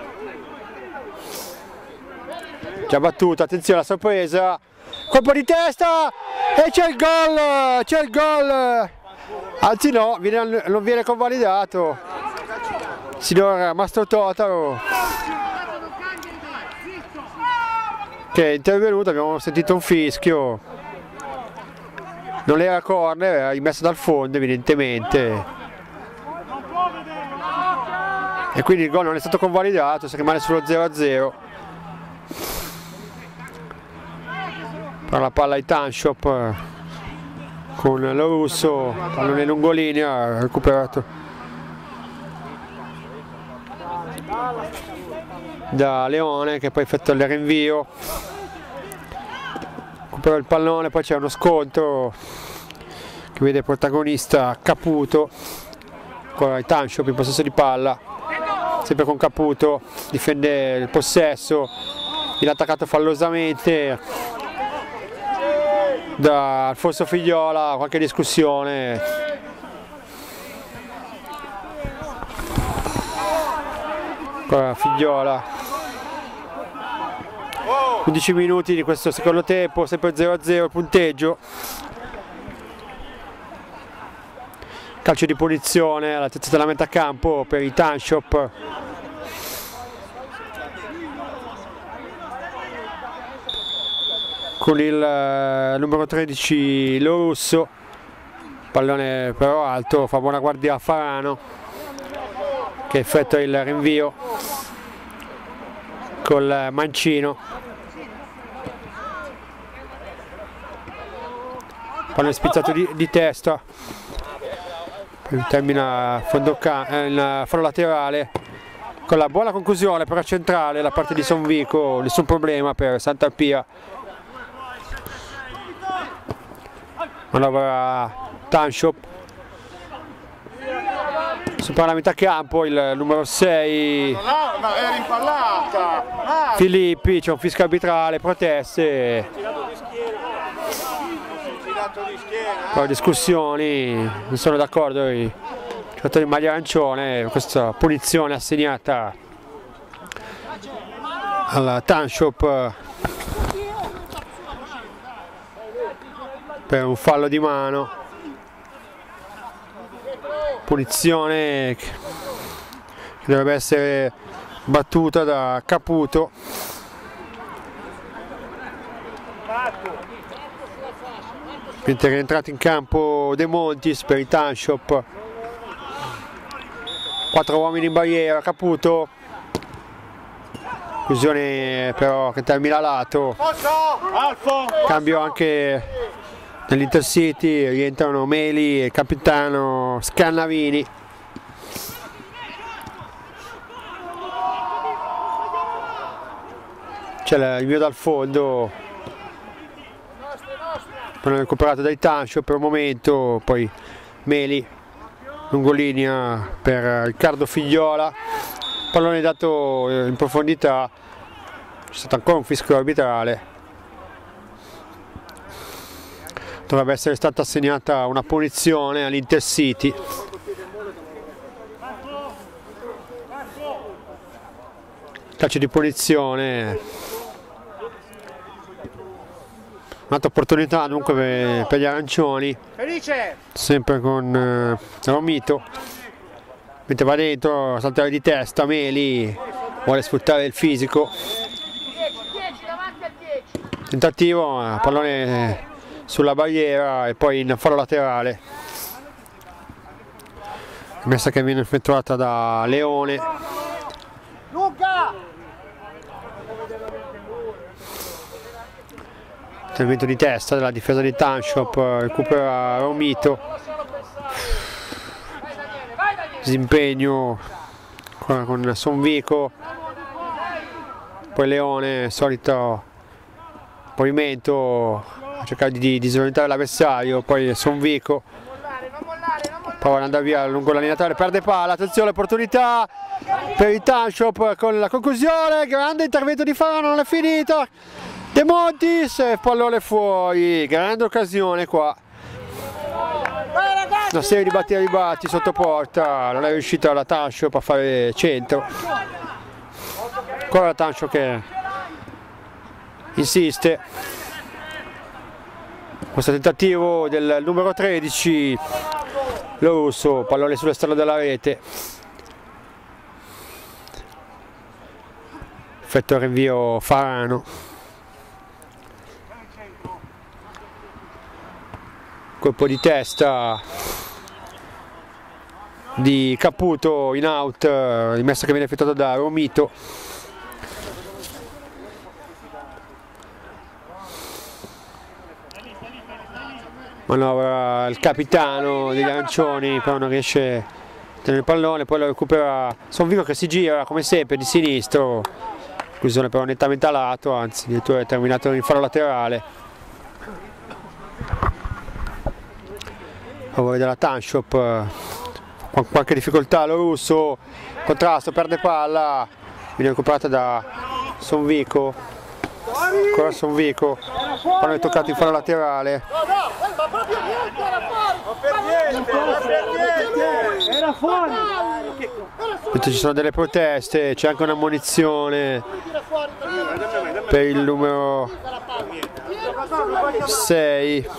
già battuto, attenzione alla sorpresa, colpo di testa e c'è il gol, anzi no, non viene convalidato, signor Mastro Totaro che è intervenuto, abbiamo sentito un fischio, non era corner, era rimesso dal fondo evidentemente e quindi il gol non è stato convalidato, si rimane sullo 0-0. Per la palla ai Township con Lorusso, pallone lungolinea, recuperato da Leone che poi effettua il rinvio, recupera il pallone, poi c'è uno scontro che vede protagonista Caputo, ancora i Township in possesso di palla, sempre con Caputo, difende il possesso, viene attaccato fallosamente da Alfonso Figliola, qualche discussione, ancora Figliola, 11 minuti di questo secondo tempo, sempre 0-0 il punteggio, calcio di punizione all'altezza della metà campo per i Township. Con il numero 13 Lorusso, pallone però alto, fa buona guardia a Farano che effettua il rinvio col mancino, pallone spizzato di testa, poi termina in fallo laterale con la buona conclusione però centrale da parte di Sonvico, nessun problema per Santarpia. Manovra Township, sopra la metà campo il numero 6 Filippi, c'è un fischio arbitrale, proteste, poi discussioni, non sono d'accordo i giocatori in maglia arancione, questa punizione assegnata alla Township per un fallo di mano, punizione che dovrebbe essere battuta da Caputo. Mentre è rientrato in campo De Montis per i Township, 4 uomini in barriera, Caputo, conclusione però che termina a lato, cambio anche nell'Intercity, rientrano Meli e il capitano Scannavini. C'è il rinvio dal fondo, poi recuperato dai Township per un momento, poi Meli, lungolinea per Riccardo Figliola, pallone dato in profondità, c'è stato ancora un fischio arbitrale. Dovrebbe essere stata assegnata una punizione all'Intercity. Calcio di punizione un'altra opportunità dunque per gli arancioni, sempre con Romito, mentre va dentro, saltare di testa, Meli vuole sfruttare il fisico, tentativo, pallone sulla barriera e poi in fallo laterale, messa che viene effettuata da Leone. Intervento di testa della difesa di Tanshop, recupera Romito, disimpegno con Sonvico, poi Leone, solito movimento a cercare di disorientare l'avversario, poi Sonvico, poi andare via lungo la linea laterale, perde palla, attenzione, opportunità per il Tanshop con la conclusione, grande intervento di Farano, non è finita, De Montis, pallone fuori, grande occasione qua, una serie di batti e ribatti sotto porta, non è riuscita la Tanshop a fare centro, ancora la Tanshop che insiste, questo tentativo del numero 13, lo Russo, pallone sull'esterno della rete, effetto il rinvio Farano, colpo di testa di Caputo in out, rimessa che viene effettuata da Romito. Manovra il capitano degli arancioni, però non riesce a tenere il pallone, poi lo recupera Sonvico che si gira come sempre di sinistro, conclusione però nettamente a lato, anzi addirittura è terminato in fallo laterale. A favore della Tanshop, con qualche difficoltà lo Russo, contrasto, perde palla, viene recuperata da Sonvico, ancora Sonvico, pallone toccato in fallo laterale. Ci sono delle proteste, c'è anche un'ammonizione per il numero 6,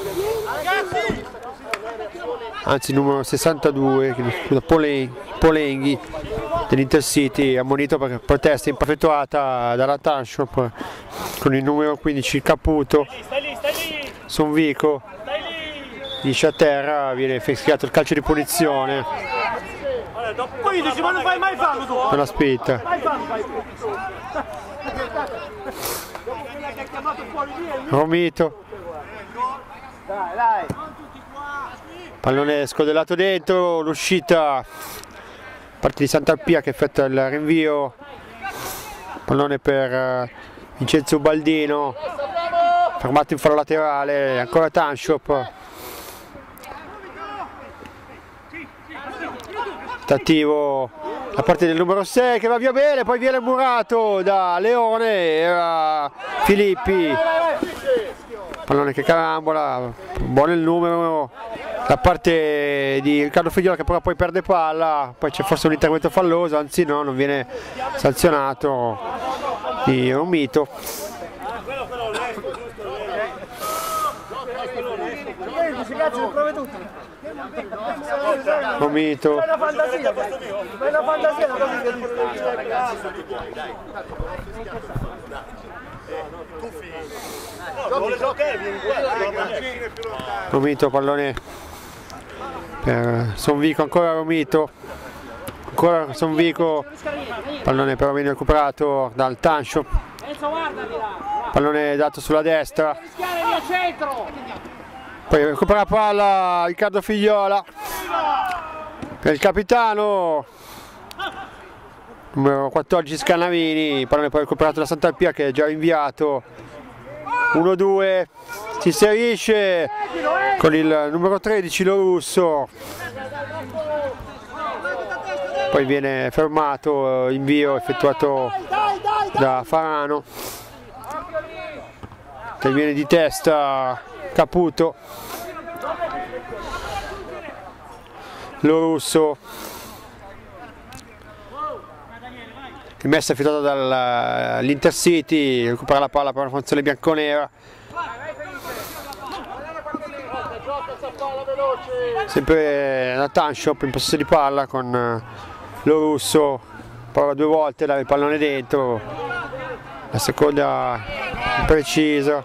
anzi numero 62, scusa, Polenghi dell'Intercity, ammonito perché protesta effettuata dalla Tanshop con il numero 15 Caputo. Sonvico dice a terra, viene fischiato il calcio di punizione, per la spinta. Romito, pallone scodellato dentro, l'uscita parte di Sant'Alpia che effettua il rinvio, pallone per Vincenzo Baldino, fermato in fallo laterale, ancora Tanshop, tentativo da parte del numero 6 che va via bene, poi viene murato da Leone, era Filippi, pallone che carambola, buono il numero da parte di Riccardo Figliola che però poi perde palla, poi c'è forse un intervento falloso, anzi no, non viene sanzionato di Romito. Romito, Romito, pallone per Sonvico, ancora Romito, ancora Sonvico, pallone però viene recuperato dal Tanshop, pallone dato sulla destra, poi recupera la palla Riccardo Figliola per il capitano numero 14 Scannavini, pallone poi recuperato da Sant'Alpia che è già rinviato, 1-2, si inserisce con il numero 13 Lo Russo, poi viene fermato, invio effettuato da Farano, che viene di testa Caputo, Lo Russo, rimessa effettuata dall'Intercity, recupera la palla per una formazione bianconera, sempre la Tanshop in possesso di palla con Lo Russo, prova 2 volte, dare il pallone dentro, la seconda imprecisa.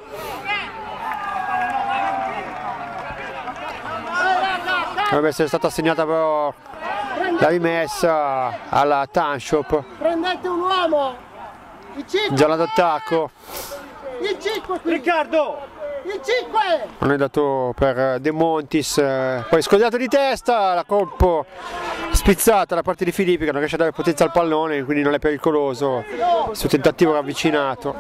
Dovrebbe essere stata assegnata però la rimessa alla Tanshop. Prendete un uomo! Il 5! Già d'attacco. Il 5 qui! Riccardo! Il 5! Non è dato per De Montis, poi scogliato di testa, la colpo spizzata da parte di Filippi che non riesce a dare potenza al pallone, quindi non è pericoloso. Il suo tentativo ravvicinato.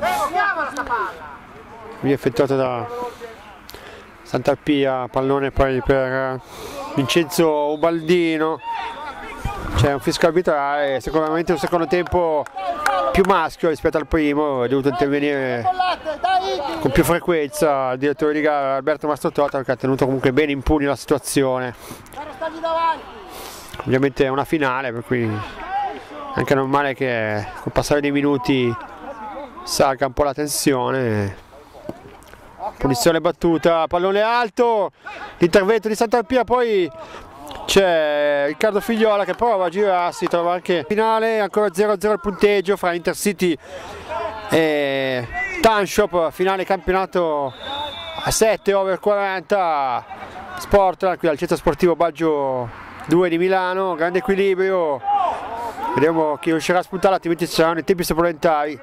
Qui effettuato da Sant'Alpia, pallone poi per Vincenzo Ubaldino. C'è un fischio arbitrale, sicuramente un secondo tempo più maschio rispetto al primo, è dovuto intervenire con più frequenza il direttore di gara Alberto Mastrotota, che ha tenuto comunque bene impuni la situazione. Ovviamente è una finale, per cui è anche normale che col passare dei minuti salga un po' la tensione. Punizione battuta, pallone alto, l'intervento di Sant'Alpia, poi c'è Riccardo Figliola che prova a girarsi, trova anche finale, ancora 0-0 il punteggio fra Intercity e Tanshop, finale campionato a 7 over 40 Sportland qui al centro sportivo Baggio 2 di Milano, grande equilibrio, vediamo chi riuscirà a spuntare, altrimenti ci saranno i tempi supplementari.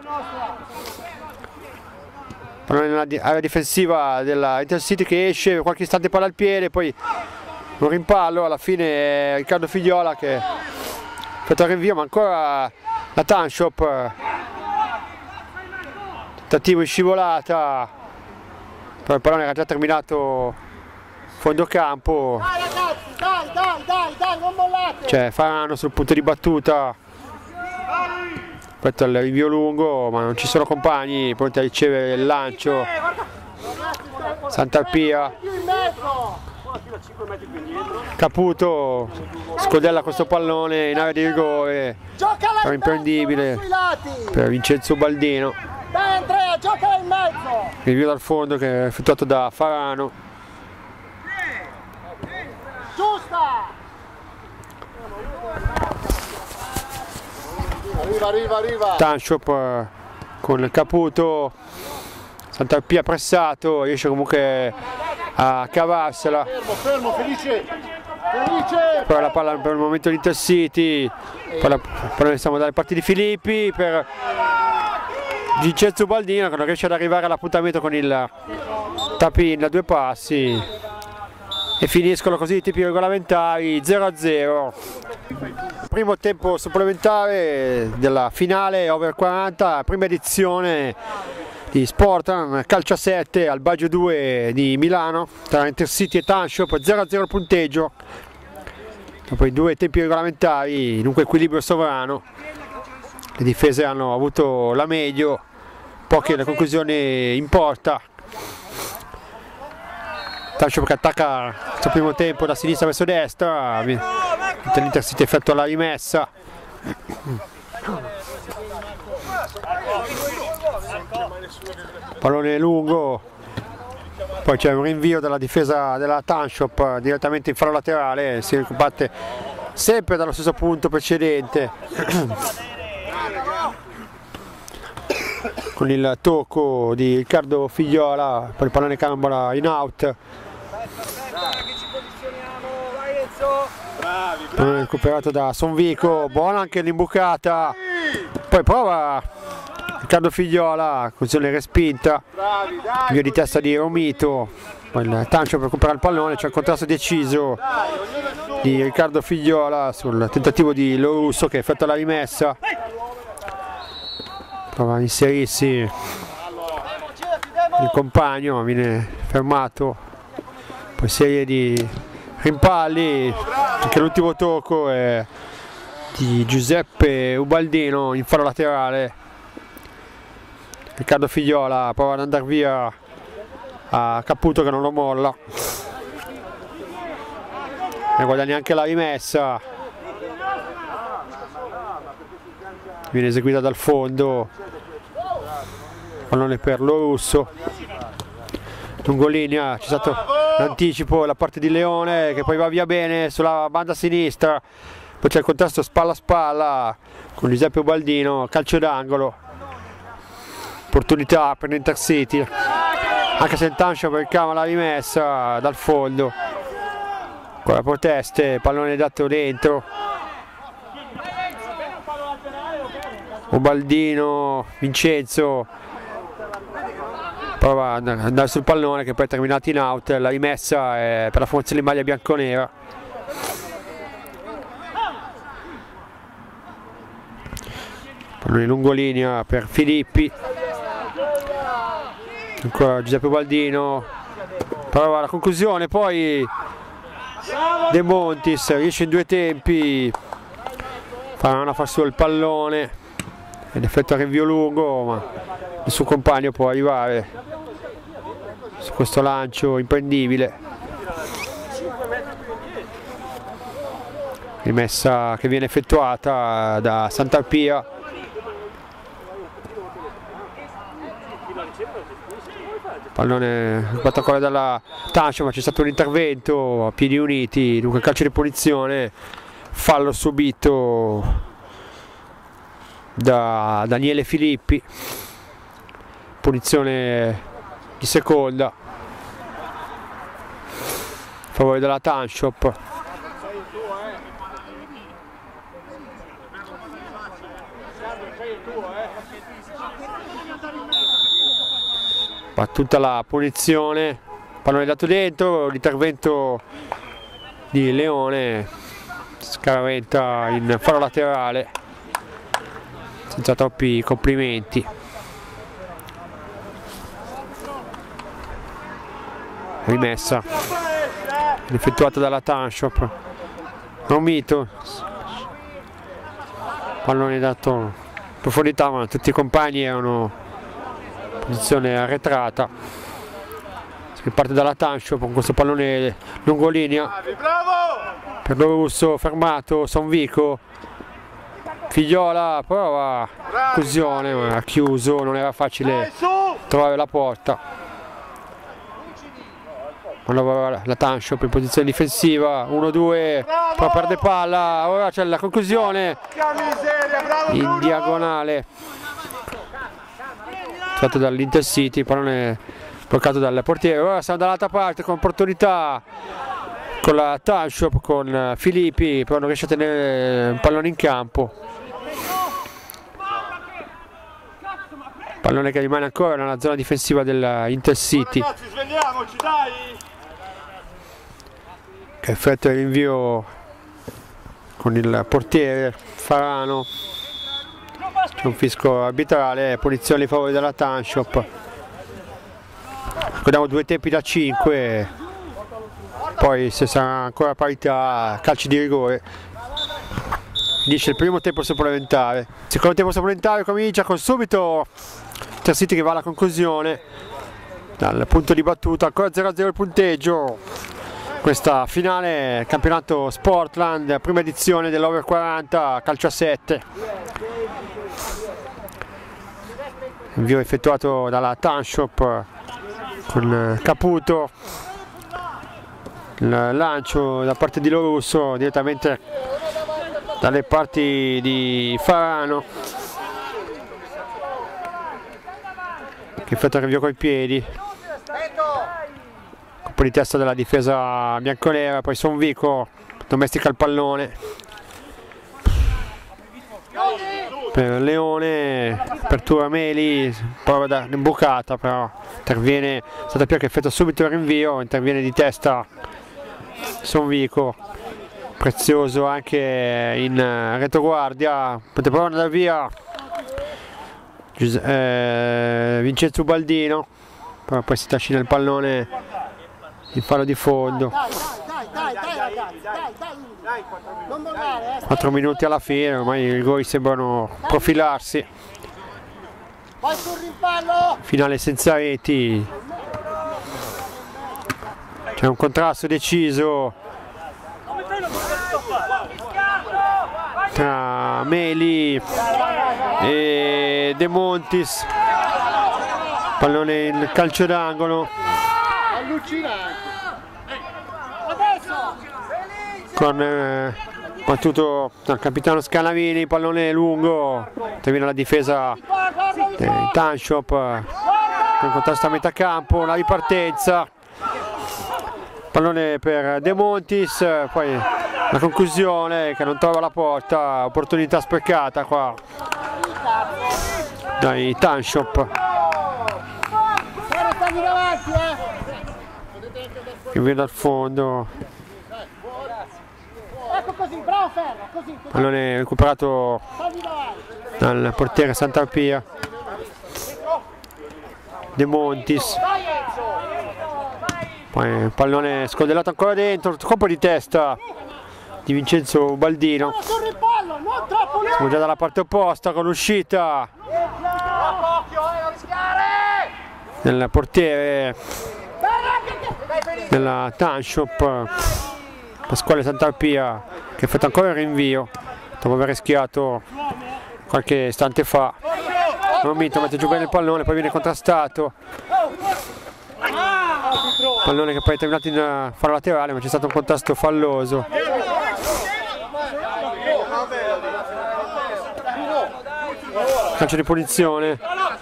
Nell'area difensiva della Intercity che esce, qualche istante palla al piede, poi un rimpallo, alla fine Riccardo Figliola che effettua il rinvio, ma ancora la Tanshop, tentativo in scivolata, però il pallone era già terminato fondo campo. Dai, non mollate! C'è Farano sul punto di battuta, aspetta il rinvio lungo, ma non ci sono compagni pronti a ricevere il lancio. Sant'Alpia, Caputo scodella questo pallone in area di rigore, però imprendibile per Vincenzo Ubaldino. Dai Andrea, giocala in mezzo! Rinvio dal fondo che è effettuato da Farano. Giusta! Arriva! Tanshop con il Caputo, Sant'Alpia pressato, riesce comunque a cavarsela. Fermo, felice! Poi la palla per il momento di Intercity, poi siamo dalle parti di Filippi per Vincenzo Ubaldino che non riesce ad arrivare all'appuntamento con il tap-in a 2 passi e finiscono così i tempi regolamentari 0-0. Primo tempo supplementare della finale over 40, prima edizione di Sportland calcio a 7 al Baggio 2 di Milano tra Intercity e Tanshop, 0-0 il punteggio. Dopo i 2 tempi regolamentari, dunque equilibrio sovrano, le difese hanno avuto la meglio, poche la conclusione in porta. Tanshop che attacca il suo primo tempo da sinistra verso destra, l'Intercity effettua la rimessa. Pallone lungo, poi c'è un rinvio della difesa della Tanshop direttamente in fallo laterale, si ricompatte sempre dallo stesso punto precedente con il tocco di Riccardo Figliola, poi il pallone carambola in out, recuperato da Sonvico, buona anche l'imbucata, poi prova Riccardo Figliola, conclusione respinta, via di testa di Romito, poi il Tancio per recuperare il pallone, c'è il contrasto deciso di Riccardo Figliola sul tentativo di Lo Russo che effettua la rimessa, prova a inserirsi il compagno, viene fermato, poi serie di rimpalli, anche l'ultimo tocco è di Giuseppe Ubaldino in fallo laterale. Riccardo Figliola prova ad andare via a Caputo che non lo molla e guadagna anche la rimessa, viene eseguita dal fondo, pallone per Lo Russo, lungolinea, c'è stato l'anticipo da parte di Leone che poi va via bene sulla banda sinistra, poi c'è il contrasto spalla a spalla con Giuseppe Ubaldino, calcio d'angolo, opportunità per l'Intercity, anche se Tancio cercava la rimessa dal fondo, con la proteste, pallone dato dentro, Ubaldino, Vincenzo prova ad andare sul pallone che poi è terminato in out, la rimessa è per la formazione in maglia bianconera. Pallone lungolinea per Filippi, ancora Giuseppe Ubaldino, prova la conclusione, poi De Montis riesce in due tempi a far su il pallone ed effettua il rinvio lungo, ma il suo compagno può arrivare su questo lancio imprendibile. Rimessa che viene effettuata da Sant'Arpia. Pallone sbatto ancora dalla Tancio, ma c'è stato un intervento a piedi uniti, dunque calcio di punizione, fallo subito da Daniele Filippi, punizione di seconda a favore della Tanshop. Battuta la punizione, pallone dato dentro, l'intervento di Leone, scaraventa in faro laterale senza troppi complimenti. Rimessa effettuata dalla Tanshop, Romito, pallone dato in profondità, ma tutti i compagni erano in posizione arretrata. Si parte dalla Tanshop con questo pallone lungolinea per Lorusso, fermato Sonvico, Figliola prova conclusione ma ha chiuso, non era facile trovare la porta. Allora la Tanshop in posizione difensiva, 1-2, poi perde palla, ora c'è la conclusione in diagonale fatto dall'Intercity, pallone bloccato dal portiere. Ora siamo dall'altra parte con opportunità con la Tanshop, con Filippi, però non riesce a tenere un pallone in campo, pallone che rimane ancora nella zona difensiva dell'Intercity, che effettua il rinvio con il portiere Farano. C'è un fisco arbitrale, punizione in favore della Tanshop. Ricordiamo 2 tempi da 5, poi se sarà ancora parità calci di rigore. Finisce il primo tempo supplementare. Il secondo tempo supplementare comincia con subito Intercity che va alla conclusione dal punto di battuta, ancora 0-0 il punteggio. Questa finale campionato Sportland, prima edizione dell'Over 40 calcio a 7. Invio effettuato dalla Tanshop con Caputo, il lancio da parte di Lorusso direttamente dalle parti di Farano, che effettua il rinvio coi piedi, colpo di testa della difesa bianconera, poi Sonvico domestica il pallone per Leone, apertura Meli, prova da imbucata, però interviene Sant'Arpia che effettua subito il rinvio, interviene di testa Sonvico, prezioso anche in retroguardia, poteva provare ad andare via Vincenzo Ubaldino, però poi si trascina il pallone in fallo di fondo. 4 minuti alla fine, ormai i rigori sembrano profilarsi. Finale senza reti, c'è un contrasto deciso tra Meli e De Montis, pallone in calcio d'angolo. corner battuto dal capitano Scanavini, pallone lungo, termina la difesa di Tanshop con contesto a metà campo, una ripartenza, pallone per De Montis, poi la conclusione che non trova la porta, opportunità sprecata qua dai Tanshop, che viene dal fondo. Ecco così, bravo Ferro, così. Pallone recuperato dal portiere Sant'Arpia. De Montis, poi pallone scodellato ancora dentro, colpo di testa di Vincenzo Baldino. Siamo già dalla parte opposta con l'uscita del portiere della Tanshop, Pasquale Sant'Arpia, che ha fatto ancora il rinvio dopo aver rischiato qualche istante fa. Romito mette giù bene il pallone, poi viene contrastato, pallone che poi è terminato in faro laterale, ma c'è stato un contasto falloso. Calcio di punizione,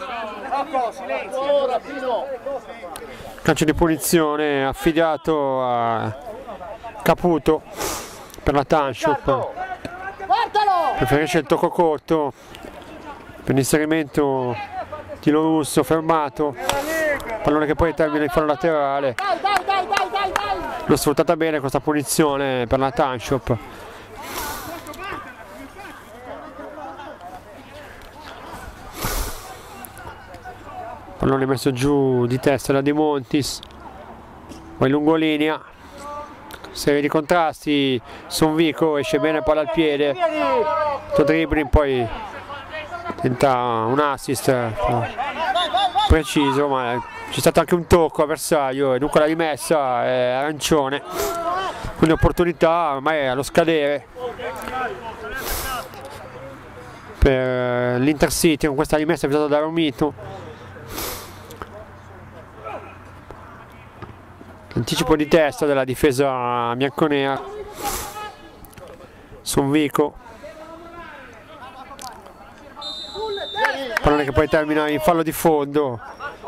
calcio di punizione affidato a Caputo per la Tanshop, preferisce il tocco corto per l'inserimento di Lorusso, fermato, pallone che poi termina in faro laterale. L'ho sfruttata bene questa punizione per la Tanshop. Pallone messo giù di testa da De Montis, poi lungolinea, serie di contrasti, Sonvico esce bene palla al piede, dribbling, poi tenta un assist preciso, ma c'è stato anche un tocco avversario e dunque la rimessa è arancione, quindi opportunità ormai allo scadere per l'Intercity con questa rimessa effettuata da Romito. Anticipo di testa della difesa bianconera, Sonvico, pallone che poi termina in fallo di fondo.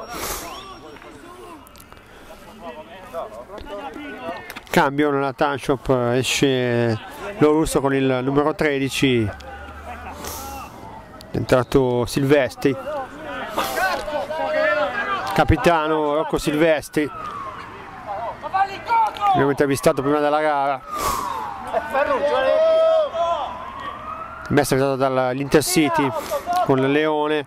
Cambio nella Tanshop, esce Lorusso con il numero 13, è entrato Silvestri, capitano Rocco Silvestri, abbiamo intervistato prima della gara, messa data dall'Intercity con il Leone,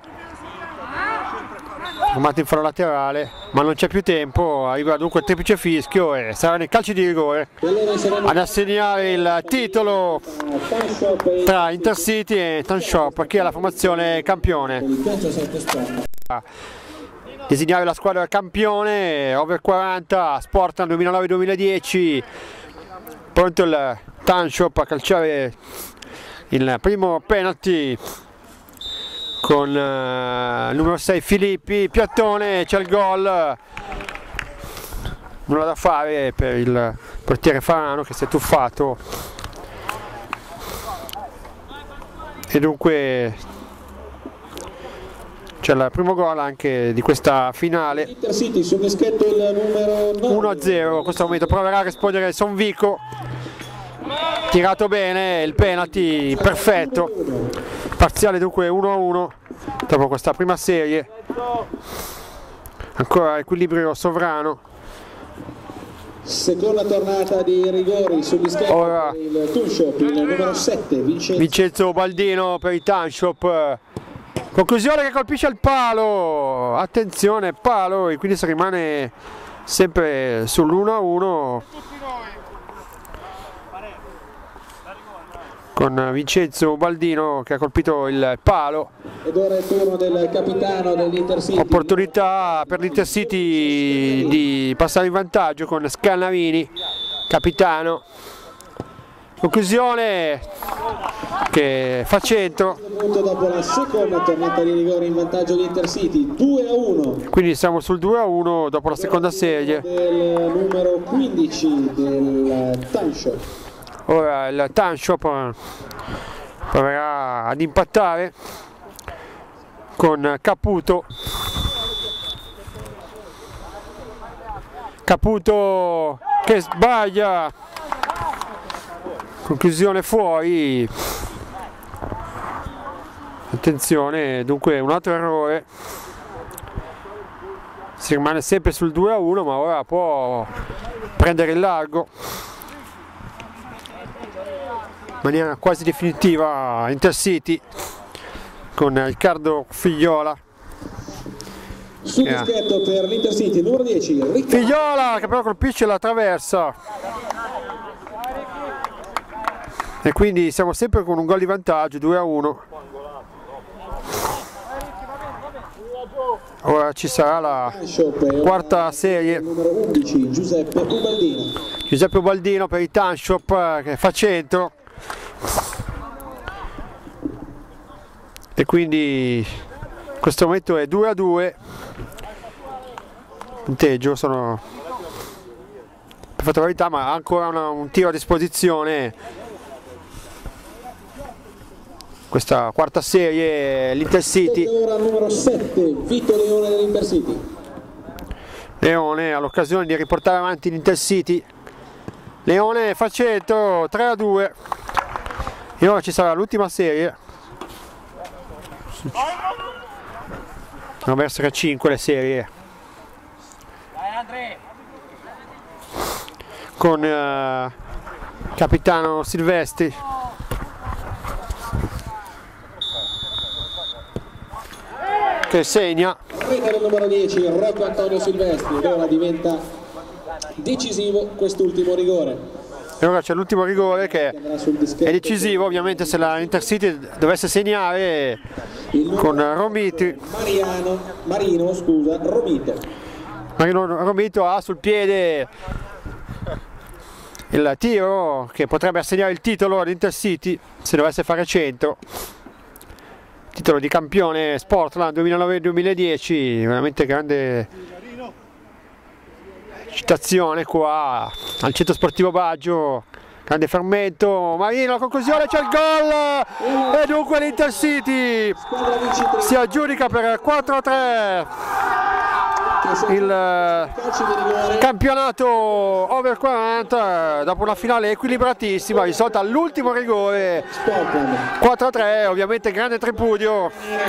formato in faro laterale, ma non c'è più tempo, arriva dunque il triplice fischio e saranno i calci di rigore ad assegnare il titolo tra Intercity e Tanshop, che è la formazione campione. Designare la squadra campione, over 40, Sportland 2009-2010, pronto il Tanshop a calciare il primo penalty con il numero 6 Filippi, piattone, c'è il gol, nulla da fare per il portiere Farano che si è tuffato e dunque c'è il primo gol anche di questa finale. Intercity sul dischetto il numero 1-0, in questo momento proverà a rispondere Sonvico, tirato bene, il penalty perfetto, parziale dunque 1-1 dopo questa prima serie, ancora equilibrio sovrano. Seconda tornata di rigori sul dischetto. Ora per il Tanshop, il numero 7 Vincenzo Baldino per i Tanshop, conclusione che colpisce il palo, attenzione palo, e quindi si rimane sempre sull'1-1 con Vincenzo Baldino che ha colpito il palo. Ed ora è il turno del capitano dell'Intercity. Opportunità per l'Intercity di passare in vantaggio con Scannavini, capitano. Conclusione che fa centro. Dopo la seconda tornata di rigore in vantaggio di Intercity, 2-1. Quindi siamo sul 2-1 dopo la seconda serie. Del numero 15 del Tanshop. Ora il Tanshop proverà ad impattare con Caputo. Caputo che sbaglia, conclusione fuori. Attenzione, dunque un altro errore, si rimane sempre sul 2-1, ma ora può prendere il largo in maniera quasi definitiva Intercity con Riccardo Figliola. Sul dischetto per l'Intercity, numero 10, Figliola che però colpisce la traversa. E quindi siamo sempre con un gol di vantaggio, 2-1. Ora ci sarà la quarta serie. numero 11, Giuseppe Ubaldino. Giuseppe Ubaldino per il Tanshop che fa centro. E quindi in questo momento è 2-2. Punteggio, sono per fattorialità, ma ancora un tiro a disposizione. Questa quarta serie, l'Intercity. Ora numero 7, Vito Leone dell'Intercity. Leone ha l'occasione di riportare avanti l'Intercity. Leone fa centro, 3-2. E ora ci sarà l'ultima serie. Dovrebbero essere 5 le serie. Con capitano Silvestri. Che segna. Rete del numero 10, Rocco Antonio Silvestri. Ed ora diventa decisivo quest'ultimo rigore. E ora c'è l'ultimo rigore che è decisivo, ovviamente se la Intercity dovesse segnare con Marino Romito ha sul piede il tiro che potrebbe assegnare il titolo all'Intercity se dovesse fare centro. Titolo di campione Sportland 2009-2010, veramente grande citazione qua al centro sportivo Baggio, grande fermento. Marino, la conclusione, c'è il gol e dunque l'Intercity si aggiudica per 4-3 il campionato over 40 dopo una finale equilibratissima, risolta all'ultimo rigore. 4-3, ovviamente grande tripudio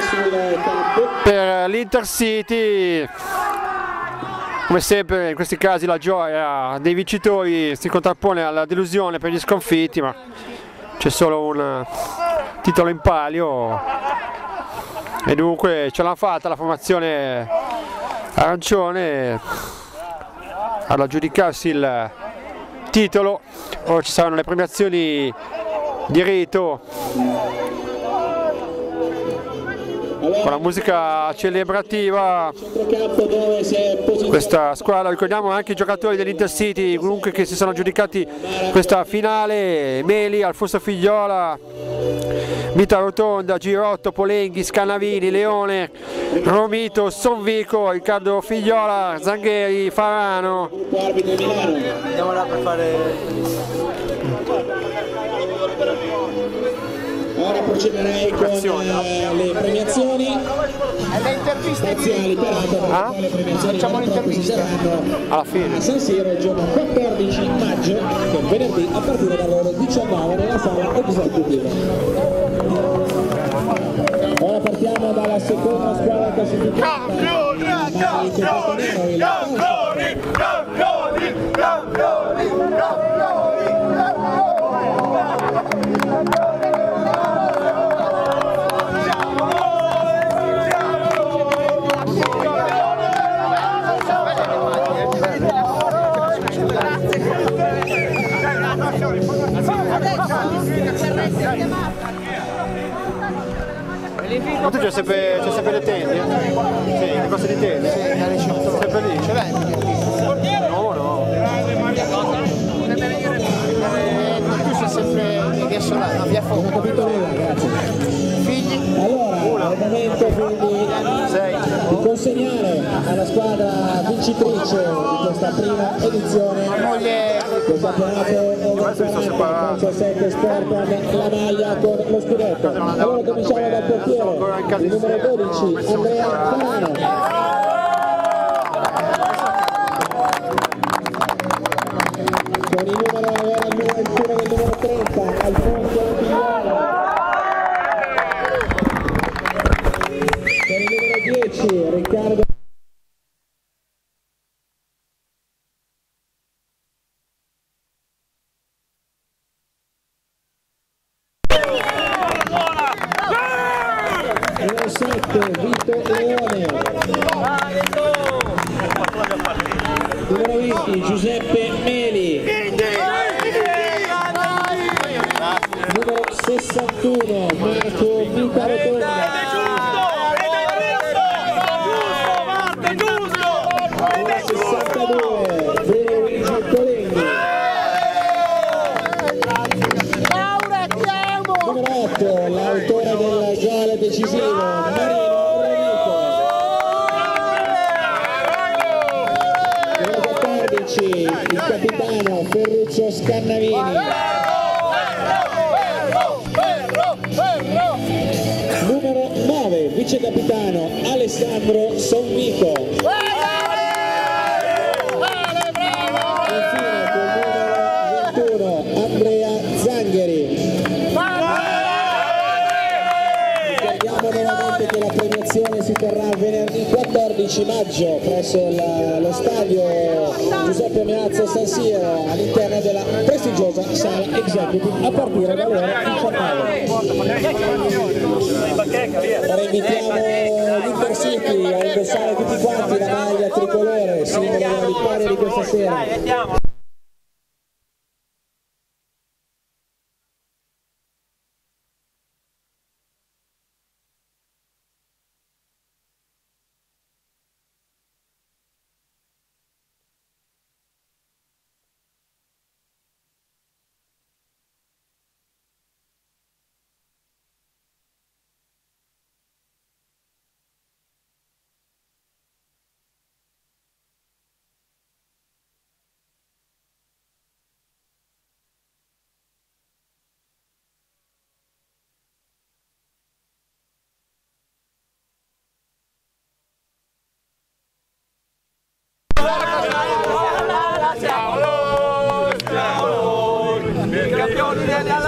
per l'Intercity. Come sempre in questi casi la gioia dei vincitori si contrappone alla delusione per gli sconfitti, ma c'è solo un titolo in palio e dunque ce l'ha fatta la formazione arancione ad aggiudicarsi il titolo. Ora ci saranno le premiazioni di rito con la musica celebrativa. Questa squadra, ricordiamo anche i giocatori dell'Intercity comunque che si sono aggiudicati questa finale: Meli, Alfonso Figliola, Mita Rotonda, Girotto, Polenghi, Scanavini, Leone, Romito, Sonvico, Riccardo Figliola, Zangheri, Farano. Andiamo là per fare. Ora procederei con le premiazioni. Le interviste parziali, peraltro, le premiazioni facciamo l'intervista alla fine a San Siro il giorno 14 maggio, che è venerdì, a partire dalle ore 19 nella sala executive. Ora partiamo dalla seconda squadra classificata. Ma tu c'è sempre le tende? Sì, le cose di tende? Sì, sempre lì? Ce l'hai? No, no. Tu sei sempre che sono là, via fuoco. Figli? Allora, al momento quindi 6. consegnare alla squadra vincitrice di questa prima edizione del campionato over 40 calcio 7 sport la maglia con lo scudetto. Allora cominciamo dal portiere, il numero 12 Andrea Farano. Con il numero del numero 30 Alfonso Antigliano. Con il numero 10 Riccardo numero 7 Vito Leone. Numero 20 Giuseppe Meli. Numero 61 Marco Vita Rotonda. Numero 62 Bruno Luigi Colenghi. Numero 8 l'autore del gol decisivo Marino Renico. Numero 14 il capitano Ferruccio Scannavini. Numero 9 vice capitano Alessandro Sonvico. Infine con il numero 21 Andrea Zangheri. Ricordiamo nuovamente che la premiazione si terrà venerdì 14 maggio presso lo stadio Giuseppe Meazza San Siro all'interno della prestigiosa sala Executive a partire dalle ore 19. Ora invitiamo gli Intercity a indossare tutti quanti la maglia tricolore, simbolo della vittoria di questa sera. Campioni della